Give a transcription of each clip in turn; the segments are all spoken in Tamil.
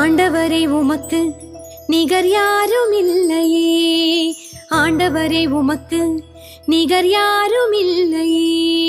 ஆண்டவரே உமக்கு நிகர் யாரும் இல்லையே, ஆண்டவரே உமக்கு நிகர் யாரும் இல்லையே.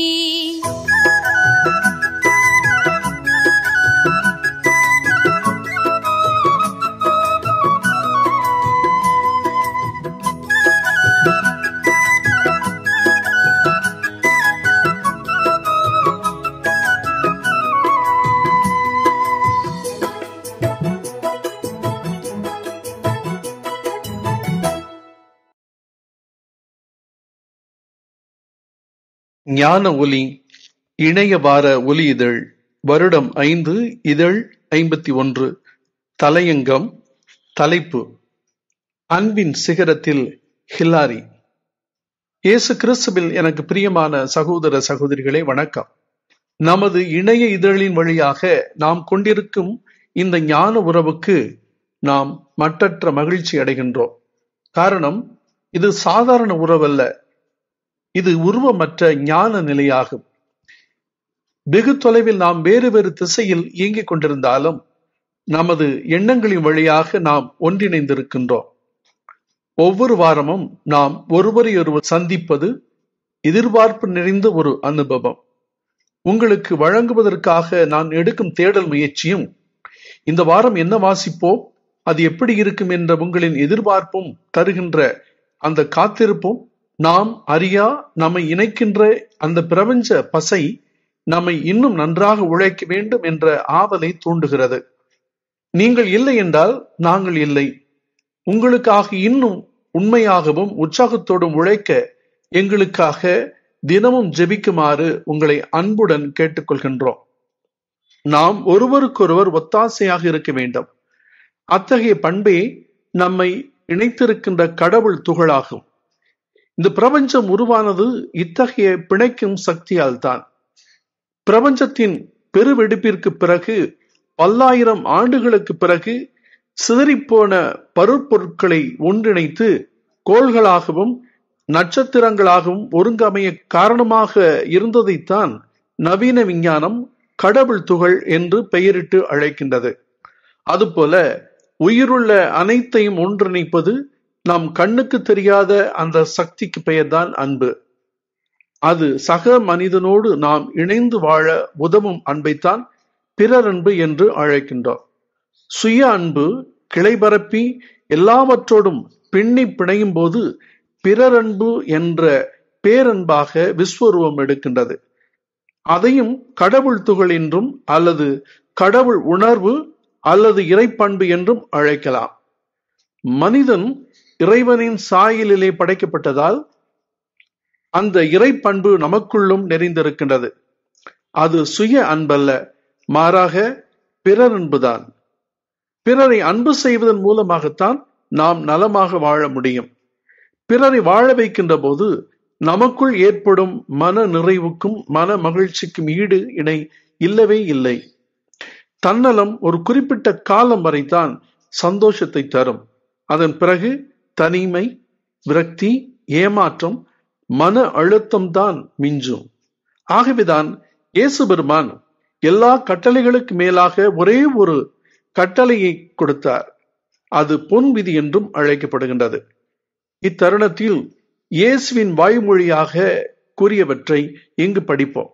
ஞான ஒலி இணைய வார ஒலி இதழ் வருடம் 5 இதழ் 51. தலையங்கம். தலைப்பு அன்பின் சிகரத்தில் ஹிலாரி. இயேசு கிறிஸ்துவில் எனக்கு பிரியமான சகோதர சகோதரிகளே வணக்கம். நமது இணைய இதழின் வழியாக நாம் கொண்டிருக்கும் இந்த ஞான உறவுக்கு நாம் மட்டற்ற மகிழ்ச்சி அடைகின்றோம். காரணம், இது சாதாரண உறவல்ல, இது உருவமற்ற ஞான நிலையாகும். வெகு தொலைவில் நாம் வேறு வேறு திசையில் இயங்கிக் கொண்டிருந்தாலும் நமது எண்ணங்களின் வழியாக நாம் ஒன்றிணைந்திருக்கின்றோம். ஒவ்வொரு வாரமும் நாம் ஒருவரையொருவர் சந்திப்பது எதிர்பார்ப்பு நிறைந்த ஒரு அனுபவம். உங்களுக்கு வழங்குவதற்காக நான் எடுக்கும் தேடல் முயற்சியும், இந்த வாரம் என்ன வாசிப்போம், அது எப்படி இருக்கும் என்ற உங்களின் எதிர்பார்ப்பும் தருகின்ற அந்த காத்திருப்பும், நாம் அறியா நம்மை இணைக்கின்ற அந்த பிரபஞ்ச பசை நம்மை இன்னும் நன்றாக உழைக்க வேண்டும் என்ற ஆவலை தூண்டுகிறது. நீங்கள் இல்லை என்றால் நாங்கள் இல்லை. உங்களுக்காக இன்னும் உண்மையாகவும் உற்சாகத்தோடும் உழைக்க எங்களுக்காக தினமும் ஜெபிக்குமாறு உங்களை அன்புடன் கேட்டுக்கொள்கின்றோம். நாம் ஒருவருக்கொருவர் ஒத்தாசையாக இருக்க வேண்டும். அத்தகைய பண்பே நம்மை இணைத்திருக்கின்ற கடவுள் துகளாகும். இந்த பிரபஞ்சம் உருவானது இத்தகைய பிணைக்கும் சக்தியால் தான். பிரபஞ்சத்தின் பெருவெடிப்பிற்கு பிறகு, பல்லாயிரம் ஆண்டுகளுக்கு பிறகு சிதறிப்போன பருப்பொருட்களை ஒன்றிணைத்து கோள்களாகவும் நட்சத்திரங்களாகவும் ஒருங்கமைய காரணமாக இருந்ததைத்தான் நவீன விஞ்ஞானம் கடவுள் துகள் என்று பெயரிட்டு அழைக்கின்றது. அதுபோல உயிருள்ள அனைத்தையும் ஒன்றிணைப்பது நம் கண்ணுக்கு தெரியாத அந்த சக்திக்கு பெயர்தான் அன்பு. அது சக மனிதனோடு நாம் இணைந்து வாழ உதவும் அன்பைத்தான் பிறர் அன்பு என்று அழைக்கின்றோம். சுய அன்பு கிளைபரப்பி எல்லாவற்றோடும் பின்னி பிணையும் போது பிறர் அன்பு என்ற பேரன்பாக விஸ்வரூபம் எடுக்கின்றது. அதையும் கடவுள் துகள் என்றும் அல்லது கடவுள் உணர்வு அல்லது இறைப்பண்பு என்றும் அழைக்கலாம். மனிதன் இறைவனின் சாயலிலே படைக்கப்பட்டதால் அந்த இறைப்பண்பு நமக்குள்ளும் நிறைந்திருக்கின்றது. அது சுய அன்பல்ல, மாறாக பிறர் அன்புதான். பிறரை அன்பு செய்வதன் மூலமாகத்தான் நாம் நலமாக வாழ முடியும். பிறரை வாழ வைக்கின்ற போது நமக்குள் ஏற்படும் மன நிறைவுக்கும் மன மகிழ்ச்சிக்கும் ஈடு இணை இல்லவே இல்லை. தன்னலம் ஒரு குறிப்பிட்ட காலம் வரைத்தான் சந்தோஷத்தை தரும். அதன் பிறகு தனிமை, விரக்தி, ஏமாற்றம், மன அழுத்தம் தான் மிஞ்சும். ஆகவேதான் இயேசு பெருமான் எல்லா கட்டளைகளுக்கு மேலாக ஒரே ஒரு கட்டளையை கொடுத்தார். அது பொன் விதி என்றும் அழைக்கப்படுகின்றது. இத்தருணத்தில் இயேசுவின் வாய்மொழியாக கூறியவற்றை இங்கு படிப்போம்.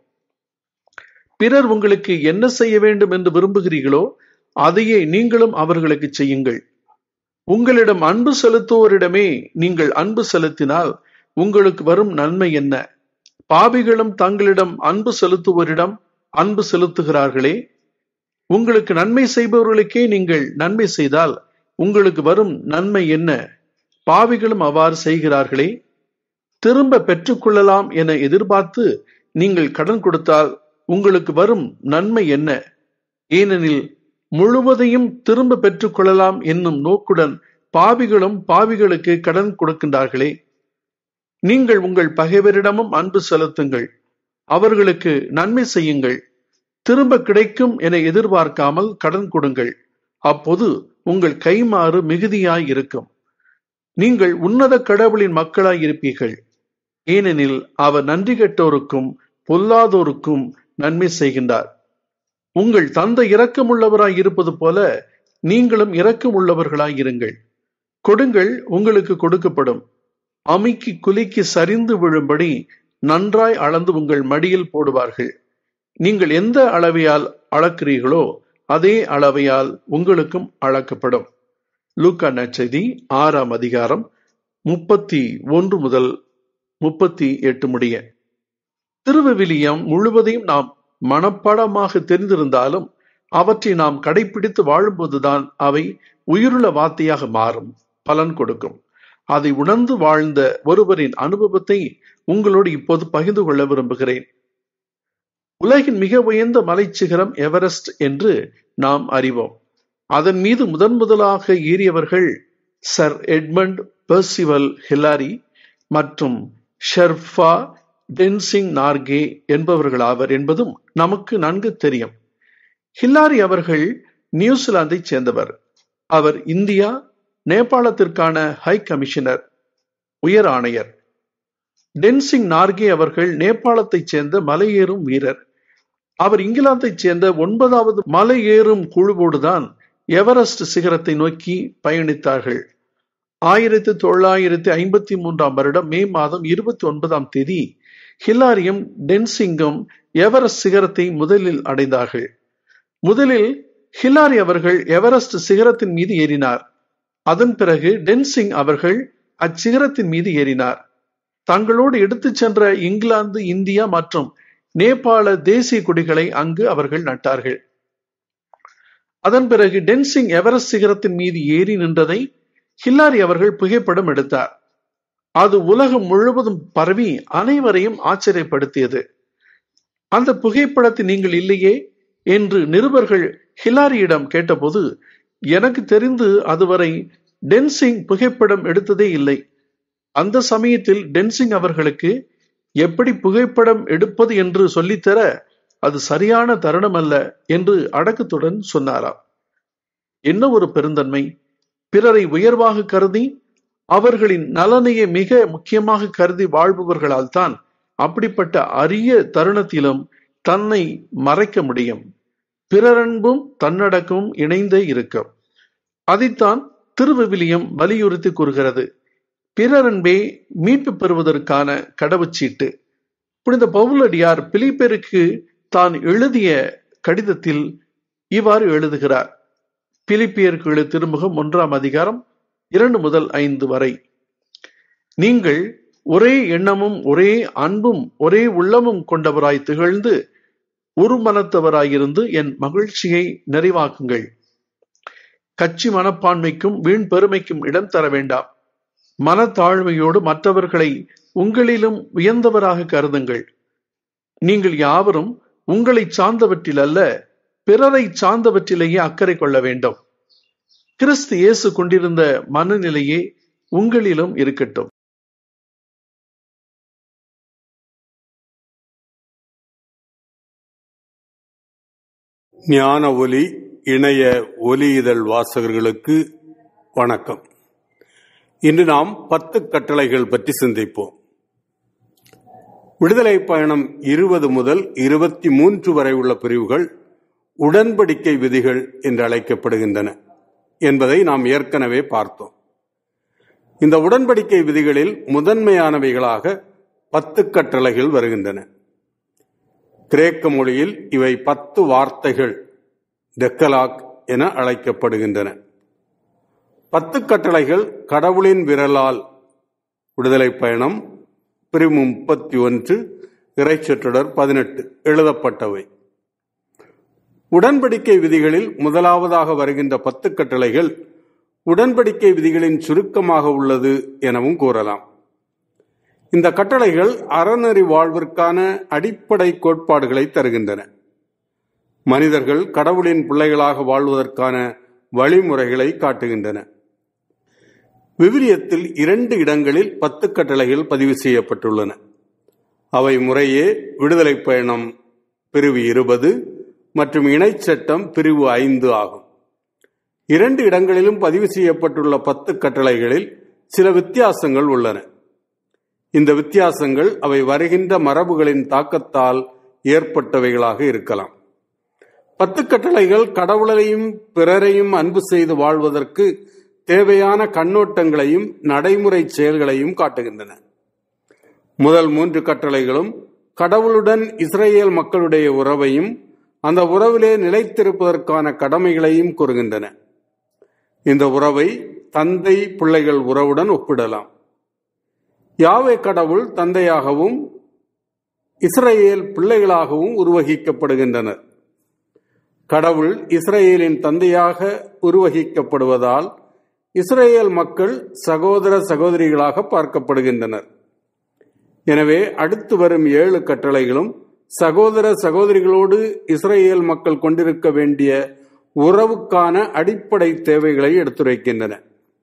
பிறர் உங்களுக்கு என்ன செய்ய வேண்டும் என்று விரும்புகிறீர்களோ அதையே நீங்களும் அவர்களுக்கு செய்யுங்கள். உங்களிடம் அன்பு செலுத்துவோரிடமே நீங்கள் அன்பு செலுத்தினால் உங்களுக்கு வரும் நன்மை என்ன? பாவிகளும் தங்களிடம் அன்பு செலுத்துவோரிடம் அன்பு செலுத்துகிறார்களே. உங்களுக்கு நன்மை செய்பவர்களுக்கே நீங்கள் நன்மை செய்தால் உங்களுக்கு வரும் நன்மை என்ன? பாவிகளும் அவ்வாறு செய்கிறார்களே. திரும்ப பெற்றுக்கொள்ளலாம் என எதிர்பார்த்து நீங்கள் கடன் கொடுத்தால் உங்களுக்கு வரும் நன்மை என்ன? ஏனெனில் முழுவதையும் திரும்ப பெற்றுக்கொள்ளலாம் என்னும் நோக்குடன் பாவிகளும் பாவிகளுக்கு கடன் கொடுக்கின்றார்களே. நீங்கள் உங்கள் பகைவரிடமும் அன்பு செலுத்துங்கள், அவர்களுக்கு நன்மை செய்யுங்கள், திரும்ப கிடைக்கும் என எதிர்பார்க்காமல் கடன் கொடுங்கள். அப்போது உங்கள் கைமாறு மிகுதியாய் இருக்கும். நீங்கள் உன்னத கடவுளின் மக்களாய் இருப்பீர்கள். ஏனெனில் அவர் நன்றி கெட்டோருக்கும் பொல்லாதோருக்கும் நன்மை செய்கின்றார். உங்கள் தந்தை இரக்கமுள்ளவராய் இருப்பது போல நீங்களும் இரக்கம் உள்ளவர்களாயிருங்கள். கொடுங்கள், உங்களுக்கு கொடுக்கப்படும். அமுக்கி குலுக்கி சரிந்து விழும்படி நன்றாய் அளந்து உங்கள் மடியில் போடுவார்கள். நீங்கள் எந்த அளவையால் அளக்கிறீர்களோ அதே அளவையால் உங்களுக்கும் அளக்கப்படும். லூக்கா நற்செய்தி 6ஆம் அதிகாரம் 31 முதல் 38 முடிய. திருவிவிலியம் முழுவதையும் நாம் மனப்பாடமாக தெரிந்திருந்தாலும் அவற்றை நாம் கடைபிடித்து வாழும்போதுதான் அவை உயிருள்ள வார்த்தையாக மாறும், பலன் கொடுக்கும். அதை உணர்ந்து வாழ்ந்த ஒருவரின் அனுபவத்தை உங்களோடு இப்போது பகிர்ந்து கொள்ள விரும்புகிறேன். உலகின் மிக உயர்ந்த மலைச்சிகரம் எவரெஸ்ட் என்று நாம் அறிவோம். அதன் மீது முதலாக ஏறியவர்கள் சர் எட்மண்ட் பெர்சிவல் ஹிலாரி மற்றும் ஷெர்பா டென்சிங் நார்கே என்பவர்களாவர் என்பதும் நமக்கு நன்கு தெரியும். ஹிலாரி அவர்கள் நியூசிலாந்தை சேர்ந்தவர். அவர் இந்தியா, நேபாளத்திற்கான ஹை கமிஷனர், உயர் ஆணையர். டென்சிங் நார்கே அவர்கள் நேபாளத்தைச் சேர்ந்த மலையேறும் வீரர். அவர் இங்கிலாந்தைச் சேர்ந்த 9வது மலையேறும் குழுவோடுதான் எவரெஸ்ட் சிகரத்தை நோக்கி பயணித்தார்கள். 1953ஆம் வருடம் மே மாதம் 29ஆம் தேதி ஹிலாரியும் டென்சிங்கும் எவரெஸ்ட் சிகரத்தை முதலில் அடைந்தார்கள். முதலில் ஹிலாரி அவர்கள் எவரெஸ்ட் சிகரத்தின் மீது ஏறினார். அதன் பிறகு டென்சிங் அவர்கள் அச்சிகரத்தின் மீது ஏறினார். தங்களோடு எடுத்துச் சென்ற இங்கிலாந்து, இந்தியா மற்றும் நேபாள தேசிய கொடிகளை அங்கு அவர்கள் நட்டார்கள். அதன் பிறகு டென்சிங் எவரெஸ்ட் சிகரத்தின் மீது ஏறி நின்றதை ஹிலாரி அவர்கள் புகைப்படம் எடுத்தார். அது உலகம் முழுவதும் பரவி அனைவரையும் ஆச்சரியப்படுத்தியது. அந்த புகைப்படத்தை நீங்கள் இல்லையே என்று நிருபர்கள் ஹிலாரியிடம் கேட்டபோது, எனக்கு தெரிந்து அதுவரை டென்சிங் புகைப்படம் எடுத்ததே இல்லை. அந்த சமயத்தில் டென்சிங் அவர்களுக்கு எப்படி புகைப்படம் எடுப்பது என்று சொல்லித்தர அது சரியான தருணம் அல்ல என்று அடக்கத்துடன் சொன்னாராம். என்ன ஒரு பெருந்தன்மை! பிறரை உயர்வாக கருதி அவர்களின் நலனையே மிக முக்கியமாக கருதி வாழ்பவர்களால் தான் அப்படிப்பட்ட அரிய தருணத்திலும் தன்னை மறைக்க முடியும். பிறரன்பும் தன்னடக்கமும் இணைந்தே இருக்கும். அதைத்தான் திருவிவிலியம் வலியுறுத்தி கூறுகிறது. பிறரன்பே மீட்பு பெறுவதற்கான கடவுச்சீட்டு. புனித பவுலடியார் பிலிப்பியருக்கு தான் எழுதிய கடிதத்தில் இவ்வாறு எழுதுகிறார். பிலிப்பியருக்கு திருமுகம் 1ஆம் அதிகாரம் 2 முதல் 5 வரை. நீங்கள் ஒரே எண்ணமும் ஒரே அன்பும் ஒரே உள்ளமும் கொண்டவராய் திகழ்ந்து ஒரு மனத்தவராயிருந்து என் மகிழ்ச்சியை நிறைவாக்குங்கள். கட்சி மனப்பான்மைக்கும் வீண் பெருமைக்கும் இடம் தர வேண்டாம். மனத்தாழ்மையோடு மற்றவர்களை உங்களிலும் உயர்ந்தவராக கருதுங்கள். நீங்கள் யாவரும் உங்களை சார்ந்தவற்றில் அல்ல, பிறரை சார்ந்தவற்றிலேயே அக்கறை கொள்ள வேண்டும். கிறிஸ்து இயேசு கொண்டிருந்த மனநிலையே உங்களிலும் இருக்கட்டும். ஞான ஒலி இணைய ஒலி இதழ் வாசகர்களுக்கு வணக்கம். இன்று நாம் 10 கட்டளைகள் பற்றி சிந்திப்போம். விடுதலை பயணம் 20 முதல் 23 வரை உள்ள பிரிவுகள் உடன்படிக்கை விதிகள் என்று அழைக்கப்படுகின்றன என்பதை நாம் ஏற்கனவே பார்த்தோம். இந்த உடன்படிக்கை விதிகளில் முதன்மையானவைகளாக 10 கட்டளைகள் வருகின்றன. கிரேக்க மொழியில் இவை 10 வார்த்தைகள் டெக்கலாக் என அழைக்கப்படுகின்றன. 10 கட்டளைகள் கடவுளின் விரலால் விடுதலை பயணம் பிரிவு 31 இறைச்சொற்றொடர் 18 எழுதப்பட்டவை. உடன்படிக்கை விதிகளில் முதலாவதாக வருகின்ற 10 கட்டளைகள் உடன்படிக்கை விதிகளின் சுருக்கமாக உள்ளது எனவும் கூறலாம். இந்த கட்டளைகள் அறநெறி வாழ்விற்கான அடிப்படை கோட்பாடுகளை தருகின்றன. மனிதர்கள் கடவுளின் பிள்ளைகளாக வாழ்வதற்கான வழிமுறைகளை காட்டுகின்றன. விவிலியத்தில் 2 இடங்களில் 10 கட்டளைகள் பதிவு செய்யப்பட்டுள்ளன. அவை முறையே விடுதலை பயணம் பிரிவு 20 மற்றும் இணைச்சட்டம் பிரிவு 5 ஆகும். 2 இடங்களிலும் பதிவு செய்யப்பட்டுள்ள 10 கட்டளைகளில் சில வித்தியாசங்கள் உள்ளன. இந்த வித்தியாசங்கள் அவை வருகின்ற மரபுகளின் தாக்கத்தால் ஏற்பட்டவைகளாக இருக்கலாம். 10 கட்டளைகள் கடவுளையும் பிறரையும் அன்பு செய்து வாழ்வதற்கு தேவையான கண்ணோட்டங்களையும் நடைமுறை செயல்களையும் காட்டுகின்றன. முதல் 3 கட்டளைகளும் கடவுளுடன் இஸ்ரேல் மக்களுடைய உறவையும் அந்த உறவிலே நிலைத்திருப்பதற்கான கடமைகளையும் கூறுகின்றன. இந்த உறவை தந்தை பிள்ளைகள் உறவுடன் ஒப்பிடலாம். யாவே கடவுள் தந்தையாகவும் இஸ்ரேல் பிள்ளைகளாகவும் உருவகிக்கப்படுகின்றனர். கடவுள் இஸ்ரேலின் தந்தையாக உருவகிக்கப்படுவதால் இஸ்ரேல் மக்கள் சகோதர சகோதரிகளாக பார்க்கப்படுகின்றனர். எனவே அடுத்து வரும் 7 கட்டளைகளும் சகோதர சகோதரிகளோடு இஸ்ரேல் மக்கள் கொண்டிருக்க வேண்டிய உறவுக்கான அடிப்படை தேவைகளை எடுத்துரைக்கின்றன.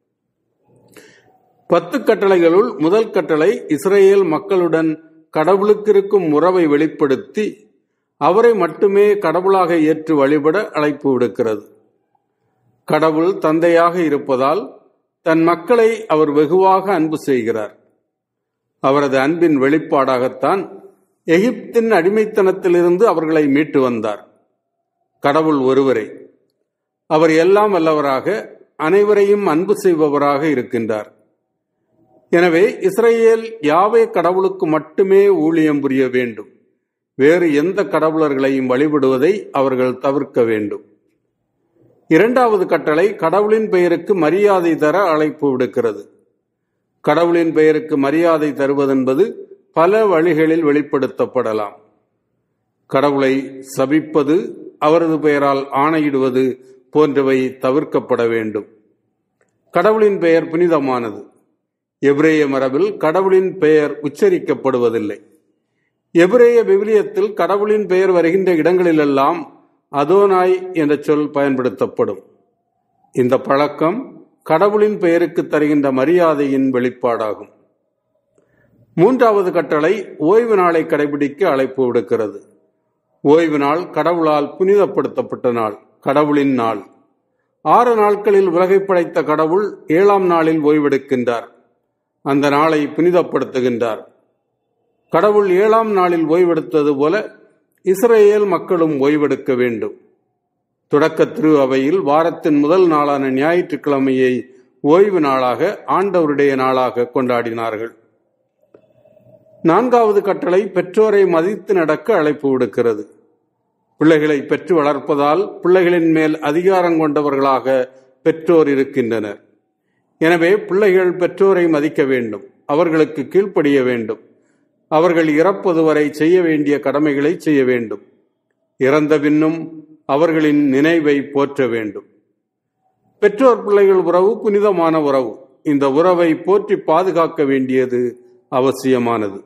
10 கட்டளைகளுள் முதல் கட்டளை இஸ்ரேல் மக்களுடன் கடவுளுக்கு இருக்கும் உறவை வெளிப்படுத்தி அவரை மட்டுமே கடவுளாக ஏற்று வழிபட அழைப்பு விடுக்கிறது. கடவுள் தந்தையாக இருப்பதால் தன் மக்களை அவர் வெகுவாக அன்பு செய்கிறார். அவரது அன்பின் வெளிப்பாடாகத்தான் எகிப்தின் அடிமைத்தனத்திலிருந்து அவர்களை மீட்டு வந்தார். கடவுள் ஒருவரே. அவர் எல்லாம் வல்லவராக அனைவரையும் அன்பு செய்பவராக இருக்கின்றார். எனவே இஸ்ரேல் யாவே கடவுளுக்கு மட்டுமே ஊழியம் புரிய வேண்டும். வேறு எந்த கடவுளர்களையும் வழிபடுவதை அவர்கள் தவிர்க்க வேண்டும். 2வது கட்டளை கடவுளின் பெயருக்கு மரியாதை தர அழைப்பு விடுக்கிறது. கடவுளின் பெயருக்கு மரியாதை தருவதென்பது பல வழிகளில் வெளிப்படுத்தப்படலாம். கடவுளை சபிப்பது, அவரது பெயரால் ஆணையிடுவது போன்றவை தவிர்க்கப்பட வேண்டும். கடவுளின் பெயர் புனிதமானது. எபிரேய மரபில் கடவுளின் பெயர் உச்சரிக்கப்படுவதில்லை. எபிரேய விவிலியத்தில் கடவுளின் பெயர் வருகின்ற இடங்களிலெல்லாம் அதோனாய் என்ற சொல் பயன்படுத்தப்படும். இந்த பழக்கம் கடவுளின் பெயருக்கு தருகின்ற மரியாதையின் வெளிப்பாடாகும். 3வது கட்டளை ஓய்வு நாளை கடைபிடிக்க அழைப்பு விடுக்கிறது. ஓய்வு நாள் கடவுளால் புனிதப்படுத்தப்பட்ட நாள், கடவுளின் நாள். 6 நாட்களில் உலகை படைத்த கடவுள் 7ஆம் நாளில் ஓய்வெடுக்கின்றார். அந்த நாளை புனிதப்படுத்துகின்றார். கடவுள் 7ஆம் நாளில் ஓய்வெடுத்தது போல இஸ்ரேல் மக்களும் ஓய்வெடுக்க வேண்டும். தொடக்க திரு அவையில் வாரத்தின் முதல் நாளான ஞாயிற்றுக்கிழமையை ஓய்வு நாளாக, ஆண்டவருடைய நாளாக கொண்டாடினார்கள். 4வது கட்டளை பெற்றோரை மதித்து நடக்க அழைப்பு விடுக்கிறது. பிள்ளைகளை பெற்று வளர்ப்பதால் பிள்ளைகளின் மேல் அதிகாரம் கொண்டவர்களாக பெற்றோர் இருக்கின்றனர். எனவே பிள்ளைகள் பெற்றோரை மதிக்க வேண்டும், அவர்களுக்கு கீழ்ப்படிய வேண்டும். அவர்கள் இறப்பது வரை செய்ய வேண்டிய கடமைகளை செய்ய வேண்டும். இறந்த பின்னும் அவர்களின் நினைவை போற்ற வேண்டும். பெற்றோர் பிள்ளைகள் உறவு புனிதமான உறவு. இந்த உறவை போற்றி பாதுகாக்க வேண்டியது அவசியமானது.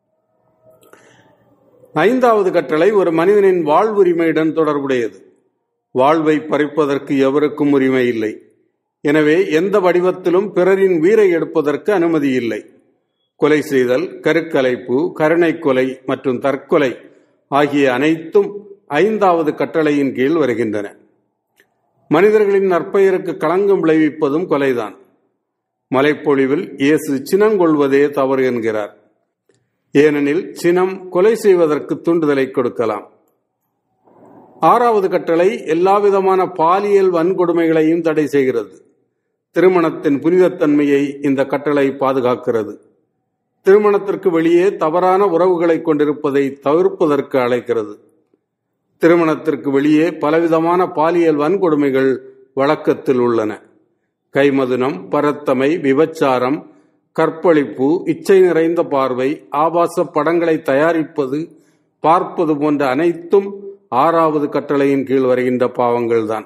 5வது கட்டளை ஒரு மனிதனின் வாழ்வுரிமையுடன் தொடர்புடையது. வாழ்வை பறிப்பதற்கு எவருக்கும் உரிமை இல்லை. எனவே எந்த வடிவத்திலும் பிறரின் உயிரை எடுப்பதற்கு அனுமதி இல்லை. கொலை செய்தல், கருக்கலைப்பு, கருணை கொலை மற்றும் தற்கொலை ஆகிய அனைத்தும் 5வது கட்டளையின் கீழ் வருகின்றன. மனிதர்களின் நற்பெயருக்கு களங்கம் விளைவிப்பதும் கொலைதான். மலைப்பொழிவில் இயேசு சினங்கொள்வதே தவறு என்கிறார். ஏனெனில் சினம் கொலை செய்வதற்கு தூண்டுதலை கொடுக்கலாம். 6வது கட்டளை எல்லாவிதமான பாலியல் வன்கொடுமைகளையும் தடை செய்கிறது. திருமணத்தின் புனிதத்தன்மையை இந்த கட்டளை பாதுகாக்கிறது. திருமணத்திற்கு வெளியே தவறான உறவுகளை கொண்டிருப்பதை தவிர்ப்பதற்கு அழைக்கிறது. திருமணத்திற்கு வெளியே பலவிதமான பாலியல் வன்கொடுமைகள் வழக்கத்தில் உள்ளன. கைமதுனம், பரத்தமை, விபச்சாரம், கற்பழிப்பு, இச்சை நிறைந்த பார்வை, ஆபாச படங்களை தயாரிப்பது, பார்ப்பது போன்ற அனைத்தும் 6வது கட்டளையின் கீழ் வருகின்ற பாவங்கள்தான்.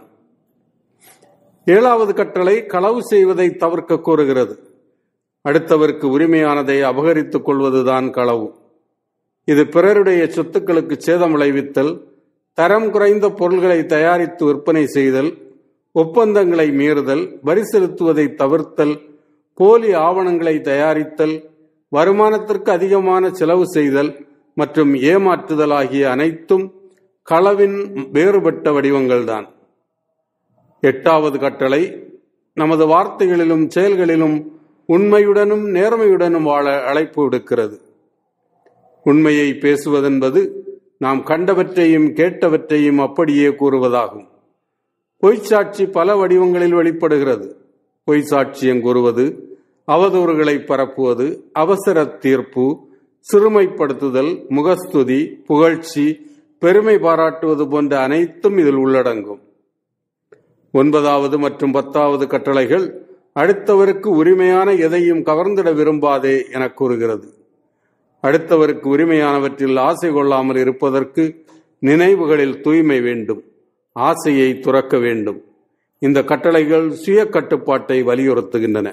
7வது கட்டளை களவு செய்வதை தவிர்க்க கோருகிறது. அடுத்தவருக்கு உரிமையானதை அபகரித்துக் கொள்வதுதான் களவு. இது பிறருடைய சொத்துக்களுக்கு சேதம் விளைவித்தல், தரம் குறைந்த பொருள்களை தயாரித்து விற்பனை செய்தல், ஒப்பந்தங்களை மீறுதல், வரி செலுத்துவதை தவிர்த்தல், போலி ஆவணங்களை தயாரித்தல், வருமானத்திற்கு அதிகமான செலவு செய்தல் மற்றும் ஏமாற்றுதல் ஆகிய அனைத்தும் களவின் வேறுபட்ட வடிவங்கள்தான். 8வது கட்டளை நமது வார்த்தைகளிலும் செயல்களிலும் உண்மையுடனும் நேர்மையுடனும் வாழ அழைப்பு விடுக்கிறது. உண்மையை பேசுவதென்பது நாம் கண்டவற்றையும் கேட்டவற்றையும் அப்படியே கூறுவதாகும். பொய்ச்சாட்சி பல வடிவங்களில் வெளிப்படுகிறது. பொய் சாட்சியம் கூறுவது, அவதூறுகளை பரப்புவது, அவசர தீர்ப்பு, சிறுமைப்படுத்துதல், முகஸ்துதி, புகழ்ச்சி, பெருமை பாராட்டுவது போன்ற அனைத்தும் இதில் உள்ளடங்கும். 9வது மற்றும் 10வது கட்டளைகள் அடுத்தவருக்கு உரிமையான எதையும் கவர்ந்திட விரும்பாதே என கூறுகிறது. அடுத்தவருக்கு உரிமையானவற்றில் ஆசை கொள்ளாமல் இருப்பதற்கு நினைவுகளில் தூய்மை வேண்டும், ஆசையை துறக்க வேண்டும். இந்த கட்டளைகள் சுய கட்டுப்பாட்டை வலியுறுத்துகின்றன.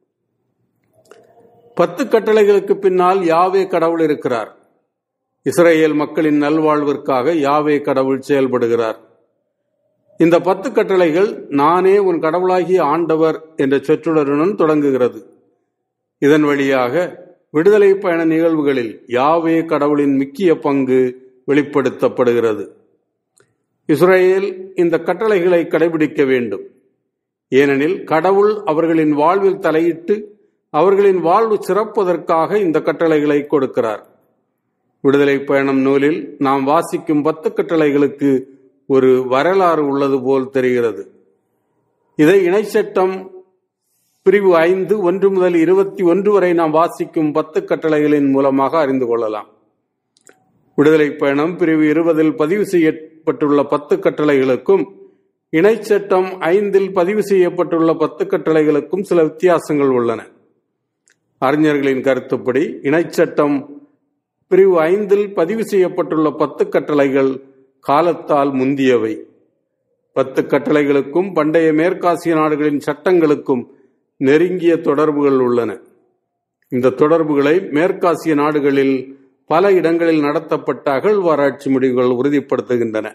10 கட்டளைகளுக்கு பின்னால் யாவே கடவுள் இருக்கிறார். இஸ்ரேல் மக்களின் நல்வாழ்விற்காக யாவே கடவுள் செயல்படுகிறார். இந்த 10 கட்டளைகள் நானே உன் கடவுளாகிய ஆண்டவர் என்ற சொற்றொடருடன் தொடங்குகிறது. இதன் வழியாக விடுதலை பயண நிகழ்வுகளில் யாவே கடவுளின் முக்கிய பங்கு வெளிப்படுத்தப்படுகிறது. இஸ்ரேல் இந்த கட்டளைகளை கடைபிடிக்க வேண்டும். ஏனெனில் கடவுள் அவர்களின் வாழ்வில் தலையிட்டு அவர்களின் வாழ்வு சிறப்பதற்காக இந்த கட்டளைகளை கொடுக்கிறார். விடுதலை பயணம் நூலில் நாம் வாசிக்கும் 10 கட்டளைகளுக்கு ஒரு வரலாறு உள்ளது போல் தெரிகிறது. இதை இணைச்சட்டம் பிரிவு 5 1 முதல் 21 வரை நாம் வாசிக்கும் 10 கட்டளைகளின் மூலமாக அறிந்து கொள்ளலாம். விடுதலை பயணம் பிரிவு 20 பதிவு செய்யப்பட்டுள்ள 10 கட்டளைகளுக்கும் இணைச்சட்டம் 5 பதிவு செய்யப்பட்டுள்ள 10 கட்டளைகளுக்கும் சில வித்தியாசங்கள் உள்ளன. அறிஞர்களின் கருத்துப்படி இணைச்சட்டம் பிரிவு 5 பதிவு செய்யப்பட்டுள்ள 10 கட்டளைகள் காலத்தால் முந்தியவை. 10 கட்டளைகளுக்கும் பண்டைய மேற்காசிய நாடுகளின் சட்டங்களுக்கும் நெருங்கிய தொடர்புகள் உள்ளன. இந்த தொடர்புகளை மேற்காசிய நாடுகளில் பல இடங்களில் நடத்தப்பட்ட அகழ்வாராய்ச்சி முடிவுகள் உறுதிப்படுத்துகின்றன.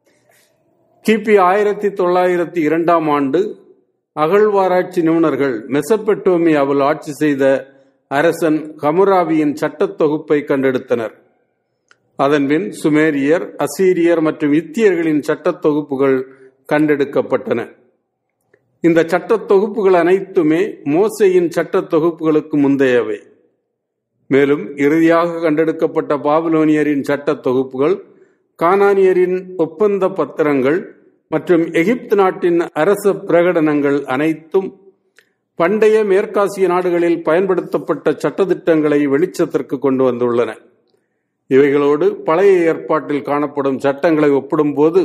கிபி 1902ஆம் ஆண்டு அகழ்வாராய்ச்சி நிபுணர்கள் மெசபெட்டோமியாவில் ஆட்சி செய்த அரசன் ஹமுராபியின் சட்டத் தொகுப்பை கண்டெடுத்தனர். அதன்பின் சுமேரியர், அசீரியர் மற்றும் இத்தியர்களின் சட்டத் தொகுப்புகள் கண்டெடுக்கப்பட்டன. இந்த சட்டத் தொகுப்புகள் அனைத்துமே மோசேயின் சட்டத் தொகுப்புகளுக்கு முந்தையவை. மேலும் இறுதியாக கண்டெடுக்கப்பட்ட பாபிலோனியரின் சட்டத் தொகுப்புகள், கானானியரின் ஒப்பந்த பத்திரங்கள் மற்றும் எகிப்து நாட்டின் அரச பிரகடனங்கள் அனைத்தும் பண்டைய மேற்காசிய நாடுகளில் பயன்படுத்தப்பட்ட சட்டத்திட்டங்களை வெளிச்சத்திற்கு கொண்டு வந்துள்ளன. இவைகளோடு பழைய ஏற்பாட்டில் காணப்படும் சட்டங்களை ஒப்பிடும்போது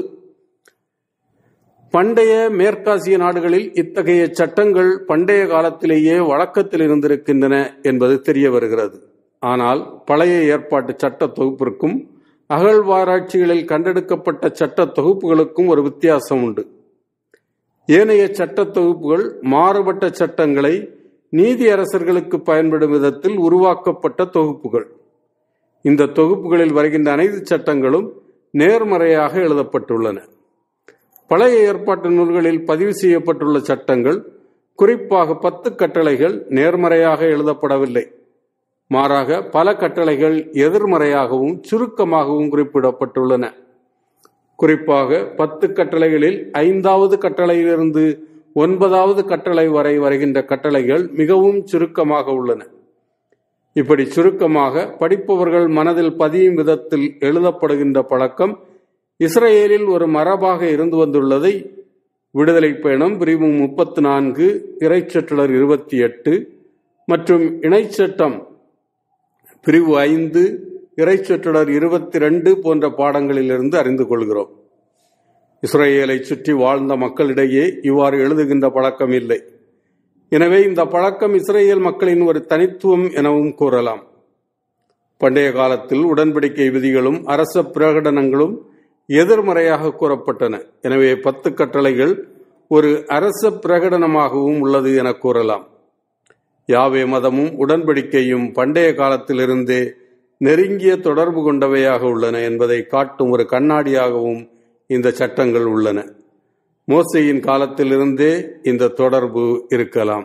பண்டைய மேற்காசிய நாடுகளில் இத்தகைய சட்டங்கள் பண்டைய காலத்திலேயே வழக்கத்தில் இருந்திருக்கின்றன என்பது தெரிய வருகிறது. ஆனால் பழைய ஏற்பாட்டு சட்ட தொகுப்பிற்கும் அகழ்வாராய்ச்சிகளில் கண்டெடுக்கப்பட்ட சட்ட தொகுப்புகளுக்கும் ஒரு வித்தியாசம் உண்டு. ஏனைய சட்ட தொகுப்புகள் மாறுபட்ட சட்டங்களை நீதி அரசர்களுக்கு பயன்படும் விதத்தில் உருவாக்கப்பட்ட தொகுப்புகள். இந்த தொகுப்புகளில் வருகின்ற அனைத்து சட்டங்களும் நேர்மறையாக எழுதப்பட்டுள்ளன. பழைய ஏற்பாட்டு நூல்களில் பதிவு செய்யப்பட்டுள்ள சட்டங்கள், குறிப்பாக 10 கட்டளைகள் நேர்மறையாக எழுதப்படவில்லை. மாறாக பல கட்டளைகள் எதிர்மறையாகவும் சுருக்கமாகவும் குறிப்பிடப்பட்டுள்ளன. குறிப்பாக 10 கட்டளைகளில் 5வது கட்டளையிலிருந்து 9வது கட்டளை வரை வருகின்ற கட்டளைகள் மிகவும் சுருக்கமாக உள்ளன. இப்படி சுருக்கமாக படிப்பவர்கள் மனதில் பதியும் விதத்தில் எழுதப்படுகின்ற பழக்கம் இஸ்ரேலில் ஒரு மரபாக இருந்து வந்துள்ளதை விடுதலை பயணம் பிரிவு 34, இறைச்சொற்றொடர் 28 மற்றும் இணைச்சட்டம் பிரிவு 5, இறைச்சொற்றொடர் 22 போன்ற பாடங்களிலிருந்து அறிந்து கொள்கிறோம். இஸ்ரேலை சுற்றி வாழ்ந்த மக்களிடையே இவ்வாறு எழுதுகின்ற பழக்கம் இல்லை. எனவே இந்த பழக்கம் இஸ்ரேல் மக்களின் ஒரு தனித்துவம் எனவும் கூறலாம். பண்டைய காலத்தில் உடன்படிக்கை விதிகளும் அரச பிரகடனங்களும் எதிர்மறையாக கூறப்பட்டன. எனவே 10 கட்டளைகள் ஒரு அரச பிரகடனமாகவும் உள்ளது என கூறலாம். யாவே மதமும் உடன்படிக்கையும் பண்டைய காலத்திலிருந்தே நெருங்கிய தொடர்பு கொண்டவையாக உள்ளன என்பதை காட்டும் ஒரு கண்ணாடியாகவும் இந்த சட்டங்கள் உள்ளன. மோசேயின் காலத்திலிருந்தே இந்த தொடர்பு இருக்கலாம்.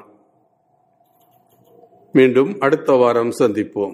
மீண்டும் அடுத்த வாரம் சந்திப்போம்.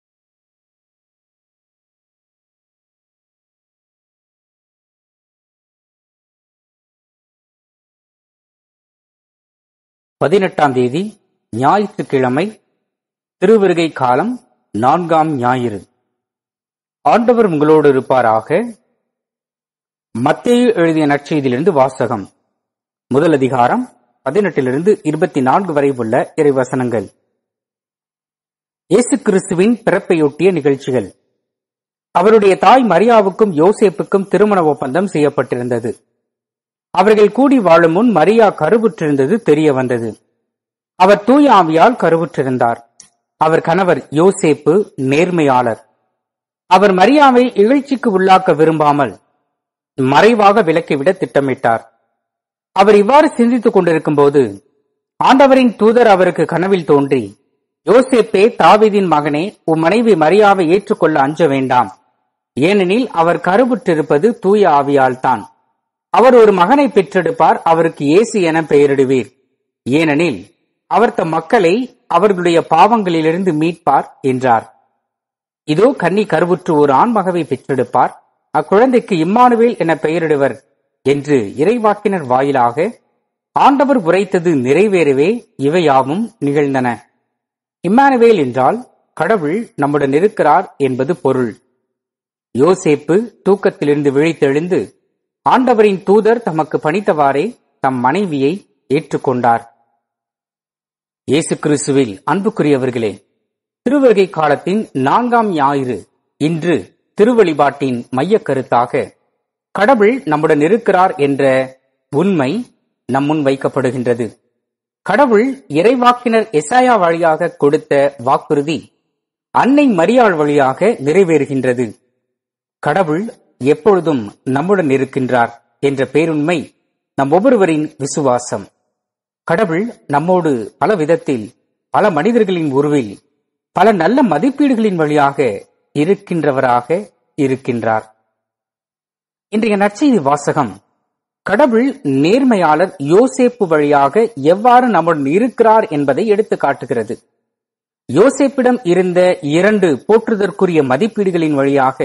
தேதி ஞாயிற்றுக்கிழமை, திருவிருகை காலம் 4ஆம் ஞாயிறு. ஆண்டவர் உங்களோடு இருப்பாராக. மத்தேயு எழுதிய நற்செய்தியிலிருந்து வாசகம். முதல் அதிகாரம் 18 24 வரை உள்ள இறைவசனங்கள். இயேசு கிறிஸ்துவின் பிறப்பையொட்டிய நிகழ்ச்சிகள். அவருடைய தாய் மரியாவுக்கும் யோசேப்புக்கும் திருமண ஒப்பந்தம் செய்யப்பட்டிருந்தது. அவர்கள் கூடி வாழும் முன் மரியா கருவுற்றிருந்தது தெரிய வந்தது. அவர் தூய ஆவியால் கருவுற்றிருந்தார். அவர் கணவர் யோசேப்பு நேர்மையாளர். அவர் மரியாவை இகழ்ச்சிக்கு உள்ளாக்க விரும்பாமல் மறைவாக விலக்கிவிட திட்டமிட்டார். அவர் இவ்வாறு சிந்தித்துக் கொண்டிருக்கும் போது ஆண்டவரின் தூதர் அவருக்கு கனவில் தோன்றி, யோசேப்பே, தாவீதின் மகனே, உம் மனைவி மரியாவை ஏற்றுக்கொள்ள அஞ்ச வேண்டாம். ஏனெனில் அவர் கருவுற்றிருப்பது தூய ஆவியால் தான். அவர் ஒரு மகனை பெற்றெடுப்பார். அவருக்கு இயேசு என பெயரிடுவீர். ஏனெனில் அவர் தம் மக்களை அவர்களுடைய பாவங்களிலிருந்து மீட்பார் என்றார். இதோ கன்னி கருவுற்று ஒரு ஆண்மகவை பெற்றெடுப்பார். அக்குழந்தைக்கு இம்மானுவேல் என பெயரிடுவர் என்று இறைவாக்கினர் வாயிலாக ஆண்டவர் உரைத்தது நிறைவேறவே இவையாவும் நிகழ்ந்தன. இம்மானுவேல் என்றால் கடவுள் நம்முடன் இருக்கிறார் என்பது பொருள். யோசேப்பு தூக்கத்திலிருந்து விழித்தெழுந்து ஆண்டவரின் தூதர் தமக்கு பணித்தவாறே தம் மனைவியை ஏற்றுக்கொண்டார். இயேசு கிறிஸ்துவில் அன்புக்குரியவர்களே, திருவருகை காலத்தின் 4ஆம் ஞாயிறு இன்று திருவழிபாட்டின் மைய கருத்தாக கடவுள் நம்முடன் இருக்கிறார் என்ற உண்மை நம் முன் வைக்கப்படுகின்றது. கடவுள் இறைவாக்கினர் எசாயா வழியாக கொடுத்த வாக்குறுதி அன்னை மரியாள் வழியாக நிறைவேறுகின்றது. கடவுள் எப்பொழுதும் நம்முடன் இருக்கின்றார் என்ற பேருண்மை நம் ஒவ்வொருவரின் விசுவாசம். கடவுள் நம்மோடு பல விதத்தில், பல மனிதர்களின் உருவில், பல நல்ல மதிப்பீடுகளின் வழியாக இருக்கின்றவராக இருக்கின்றார். இன்றைய நற்செய்தி வாசகம் கடவுள் நேர்மையாளர் யோசேப்பு வழியாக எவ்வாறு நம்முடன் இருக்கிறார் என்பதை எடுத்து காட்டுகிறது. யோசேப்பிடம் இருந்த 2 போற்றுதற்குரிய மதிப்பீடுகளின் வழியாக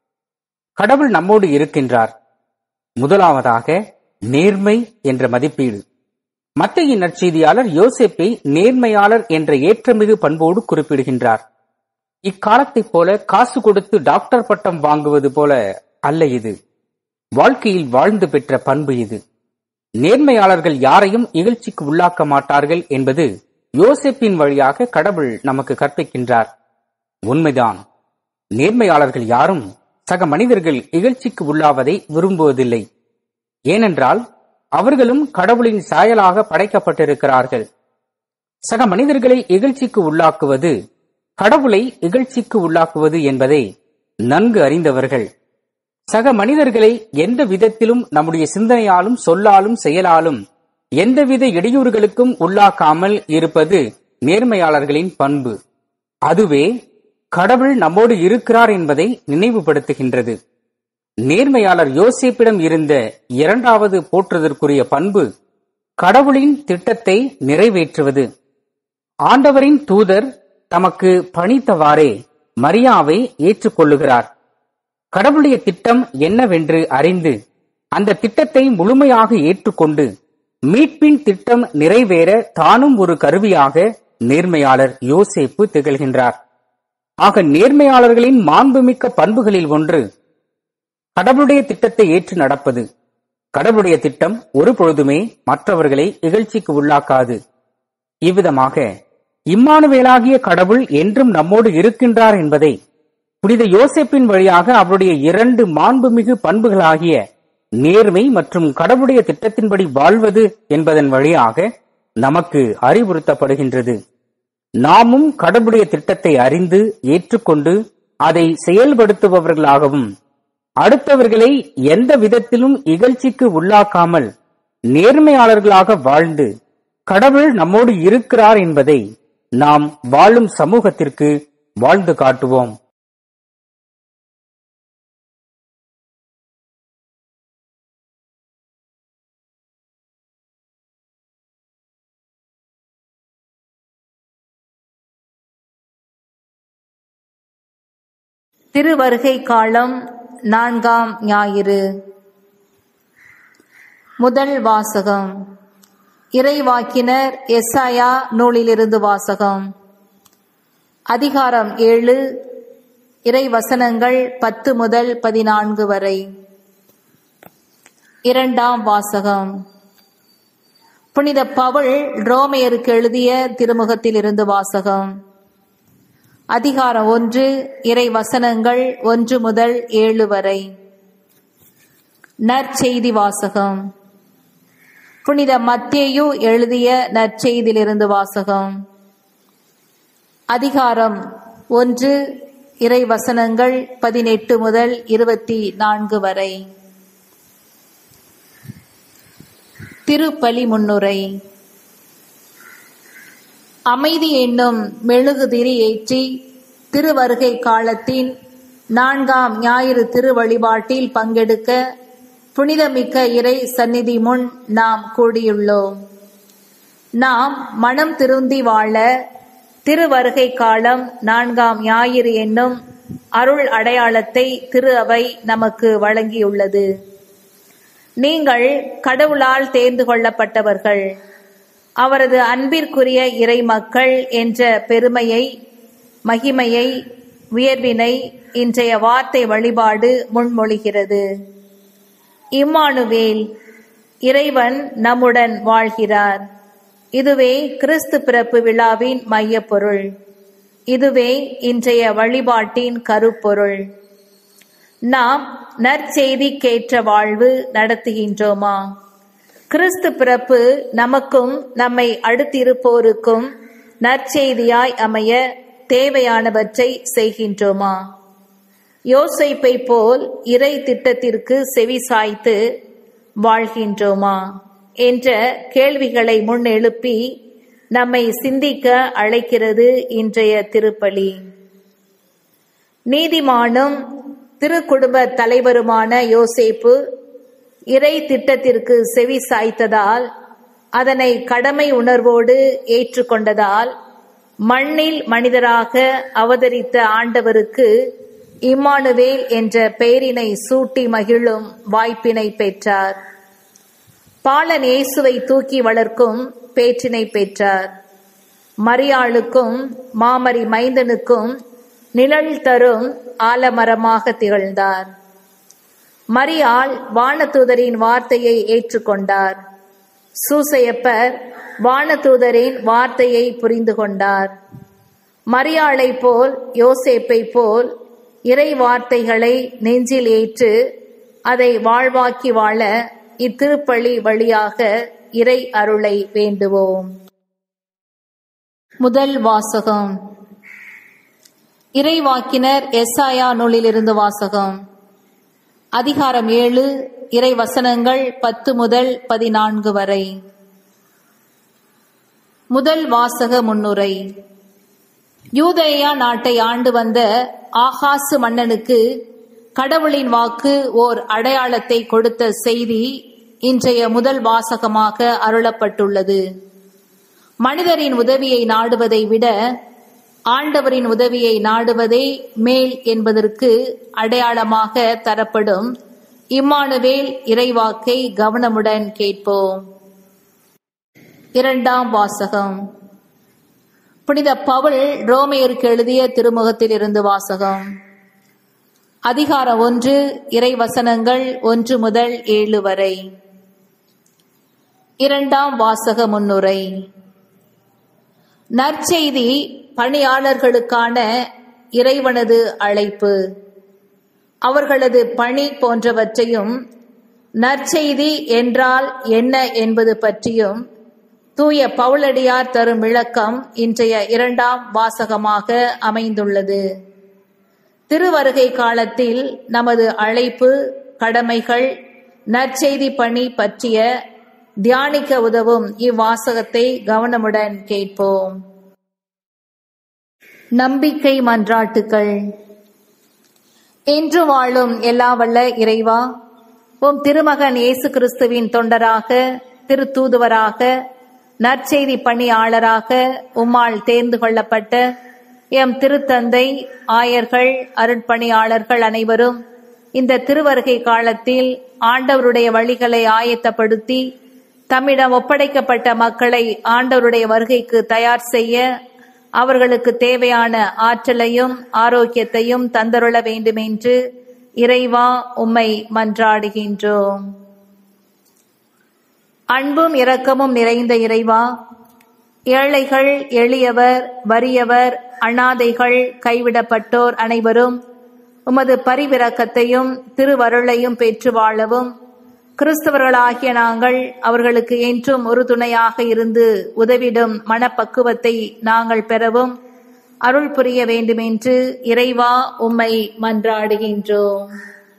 கடவுள் நம்மோடு இருக்கின்றார். முதலாவதாக நேர்மை என்ற மதிப்பீடு. மத்தேயு நற்செய்தியாளர் யோசேப்பை நேர்மையாளர் என்ற ஏற்றமிகு பண்போடு குறிப்பிடுகின்றார். இக்காலத்தைப் போல காசு கொடுத்து டாக்டர் பட்டம் வாங்குவது போல அல்ல இது. வாழ்க்கையில் வாழ்ந்து பெற்ற பண்பு இது. நேர்மையாளர்கள் யாரையும் இகழ்ச்சிக்கு உள்ளாக்க மாட்டார்கள் என்பது யோசேப்பின் வழியாக கடவுள் நமக்கு கற்பிக்கின்றார். உண்மைதான். நேர்மையாளர்கள் யாரும் சக மனிதர்கள் இகழ்ச்சிக்கு உள்ளாவதை விரும்புவதில்லை. ஏனென்றால் அவர்களும் கடவுளின் சாயலாக படைக்கப்பட்டிருக்கிறார்கள். சக மனிதர்களை இகழ்ச்சிக்கு உள்ளாக்குவது கடவுளை இகழ்ச்சிக்கு உள்ளாக்குவது என்பதை நன்கு அறிந்தவர்கள். சக மனிதர்களை எந்த விதத்திலும் நம்முடைய சிந்தனையாலும் சொல்லாலும் செயலாலும் எந்தவித இடையூறுகளுக்கும் உள்ளாக்காமல் இருப்பது நேர்மையாளர்களின் பண்பு. அதுவே கடவுள் நம்மோடு இருக்கிறார் என்பதை நினைவுபடுத்துகின்றது. நேர்மையாளர் யோசேப்பிடம் இருந்த 2வது போற்றுதற்குரிய பண்பு கடவுளின் திட்டத்தை நிறைவேற்றுவது. ஆண்டவரின் தூதர் தமக்கு பணித்தவாறே மரியாவை ஏற்றுக்கொள்ளுகிறார். கடவுளுடைய திட்டம் என்னவென்று அறிந்து அந்த திட்டத்தை முழுமையாக ஏற்றுக்கொண்டு மீட்பின் திட்டம் நிறைவேற தானும் ஒரு கருவியாக நேர்மையாளர் யோசேப்பு திகழ்கின்றார். ஆக நேர்மையாளர்களின் மாண்புமிக்க பண்புகளில் ஒன்று கடவுளுடைய திட்டத்தை ஏற்று நடப்பது. கடவுளுடைய திட்டம் ஒரு பொழுதுமே மற்றவர்களை இகழ்ச்சிக்கு உள்ளாக்காது. இவ்விதமாக இம்மானுவேலாகிய கடவுள் என்றும் நம்மோடு இருக்கின்றார் என்பதை புனித யோசேப்பின் வழியாக அவருடைய 2 மாண்புமிகு பண்புகளாகிய நேர்மை மற்றும் கடவுளுடைய திட்டத்தின்படி வாழ்வது என்பதன் வழியாக நமக்கு அறிவுறுத்தப்படுகின்றது. நாமும் கடவுளுடைய திட்டத்தை அறிந்து ஏற்றுக்கொண்டு அதை செயல்படுத்துபவர்களாகவும் அடுத்தவர்களை எந்த விதத்திலும் இகழ்ச்சிக்கு உள்ளாக்காமல் நேர்மையாளர்களாக வாழ்ந்து கடவுள் நம்மோடு இருக்கிறார் என்பதை நாம் வாழும் சமூகத்திற்கு வாழ்ந்து காட்டுவோம். திருவருகை காலம் 4ஆம் ஞாயிறு. முதல் வாசகம் இறைவாக்கினர் எசாயா நூலிலிருந்து வாசகம். அதிகாரம் 7 இறை வசனங்கள் 10 முதல் 14 வரை. இரண்டாம் வாசகம். புனித பவுல் ரோமையருக்கு எழுதிய திருமுகத்தில் இருந்து வாசகம். அதிகாரம் 1, இறை வசனங்கள் 1 முதல் 7 வரை. நற்செய்தி வாசகம். புனித மத்தேயு எழுதிய நற்செய்தியிலிருந்து வாசகம். அதிகாரம் 1, இறை வசனங்கள் 18 முதல் 24 வரை. திருப்பலி முன்னுரை. அமைதி என்னும் மெழுகுதிரி ஏற்றி திருவருகை காலத்தின் 4ஆம் ஞாயிறு திருவழிபாட்டில் பங்கெடுக்க புனிதமிக்க இறை சந்நிதி முன் நாம் கூடியுள்ளோம். நாம் மனம் திருந்தி வாழ திருவருகை காலம் 4ஆம் ஞாயிறு என்னும் அருள் அடையாளத்தை திரு அவை நமக்கு வழங்கியுள்ளது. நீங்கள் கடவுளால் தேர்ந்து கொள்ளப்பட்டவர்கள், அவரது அன்பிற்குரிய இறை மக்கள் என்ற பெருமையை, மகிமையை, உயர்வினை இன்றைய வார்த்தை வழிபாடு முன்மொழிகிறது. இம்மானுவேல், இறைவன் நம்முடன் வாழ்கிறார். இதுவே கிறிஸ்து பிறப்பு விழாவின் மையப்பொருள். இதுவே இன்றைய வழிபாட்டின் கருப்பொருள். நாம் நற்செய்திக்கேற்ற வாழ்வு நடத்துகின்றோமா? கிறிஸ்து பிறப்பு நமக்கும் நம்மை அடுத்திருப்போருக்கும் நற்செய்தியாய் அமைய தேவையானவற்றை செய்கின்றோமா? யோசேப்பை போல் இறை திட்டத்திற்கு செவி சாய்த்து வாழ்கின்றோமா என்ற கேள்விகளை முன் எழுப்பி நம்மை சிந்திக்க அழைக்கிறது இன்றைய திருப்பலி. நீதிமானும் திருக்குடும்ப தலைவருமான யோசேப்பு இறை திட்டத்திற்கு செவி சாய்த்ததால், அதனை கடமை உணர்வோடு ஏற்றுக்கொண்டதால், மண்ணில் மனிதராக அவதரித்த ஆண்டவருக்கு இம்மானுவேல் என்ற பெயரினை சூட்டி மகிழும் வாய்ப்பினை பெற்றார். பாலன் இயேசுவை தூக்கி வளர்க்கும் பேற்றினை பெற்றார். மரியாளுக்கும் மாமரி மைந்தனுக்கும் நிழல் தரும் ஆலமரமாக திகழ்ந்தார். மரியாள் வானதூதரின் வார்த்தையை ஏற்றுக்கொண்டார். சூசையப்பர் வானதூதரின் வார்த்தையை புரிந்து கொண்டார். மரியாளை போல் யோசேப்பை போல் இறை வார்த்தைகளை நெஞ்சில் ஏற்று அதை வாழ்வாக்கி வாழ இத்திருப்பலி வழியாக இறை அருளை வேண்டுவோம். முதல் வாசகம். இறைவாக்கினர் எசாயா நூலிலிருந்து வாசகம். அதிகாரம் 7, இறை வசனங்கள் 10 முதல் 14 வரை. முதல் வாசக முன்னுரை. யூதேயா நாட்டை ஆண்டு வந்த ஆகாசு மன்னனுக்கு கடவுளின் வாக்கு ஓர் அடையாளத்தை கொடுத்த செய்தி இன்றைய முதல் வாசகமாக அருளப்பட்டுள்ளது. மனிதரின் உதவியை நாடுவதை விட ஆண்டவரின் உதவியை நாடுவதே மேல் என்பதற்கு அடையாளமாக தரப்படும் இம்மானுவேல் இறைவாக்கை கவனமுடன் கேட்போம். இரண்டாம் வாசகம். புனித பவுல் ரோமையருக்கு எழுதிய திருமுகத்தில் இருந்து வாசகம். அதிகாரம் 1, இறை வசனங்கள் 1 முதல் 7 வரை. இரண்டாம் வாசக முன்னுரை. நற்செய்தி பணியாளர்களுக்கான இறைவனது அழைப்பு, அவர்களது பணி போன்றவற்றையும், நற்செய்தி என்றால் என்ன என்பது பற்றியும் தூய பவுலடியார் தரும் விளக்கம் இன்றைய இரண்டாம் வாசகமாக அமைந்துள்ளது. திருவருகை காலத்தில் நமது அழைப்பு, கடமைகள், நற்செய்தி பணி பற்றிய தியானிக்க உதவும் இவ்வாசகத்தை கவனமுடன் கேட்போம். நம்பிக்கை மன்றாட்டுக்கள். என்று வாழும் எல்லா வல்ல இறைவா, உம் திருமகன் இயேசு கிறிஸ்துவின் தொண்டராக, திருத்தூதுவராக, நற்செய்தி பணியாளராக உம்மால் தேர்ந்து கொள்ளப்பட்ட எம் திருத்தந்தை, ஆயர்கள், அருட்பணியாளர்கள் அனைவரும் இந்த திருவருகை காலத்தில் ஆண்டவருடைய வழிகளை ஆயத்தப்படுத்தி தம்மிடம் ஒப்படைக்கப்பட்ட மக்களை ஆண்டவருடைய வருகைக்கு தயார் செய்ய அவர்களுக்கு தேவையான ஆற்றலையும் ஆரோக்கியத்தையும் தந்தருள வேண்டுமென்று இறைவா உம்மை மன்றாடுகின்றோம். அன்பும் இரக்கமும் நிறைந்த இறைவா, ஏழைகள், எளியவர், வறியவர், அனாதைகள், கைவிடப்பட்டோர் அனைவரும் உமது பரிவிரக்கத்தையும் திருவருளையும் பெற்று வாழவும், கிறிஸ்தவர்களாகிய நாங்கள் அவர்களுக்கு என்றும் ஒரு துணையாக இருந்து உதவிடும் மனப்பக்குவத்தை நாங்கள் பெறவும் அருள் புரிய வேண்டுமென்று இறைவா உம்மை மன்றாடுகின்றோம்.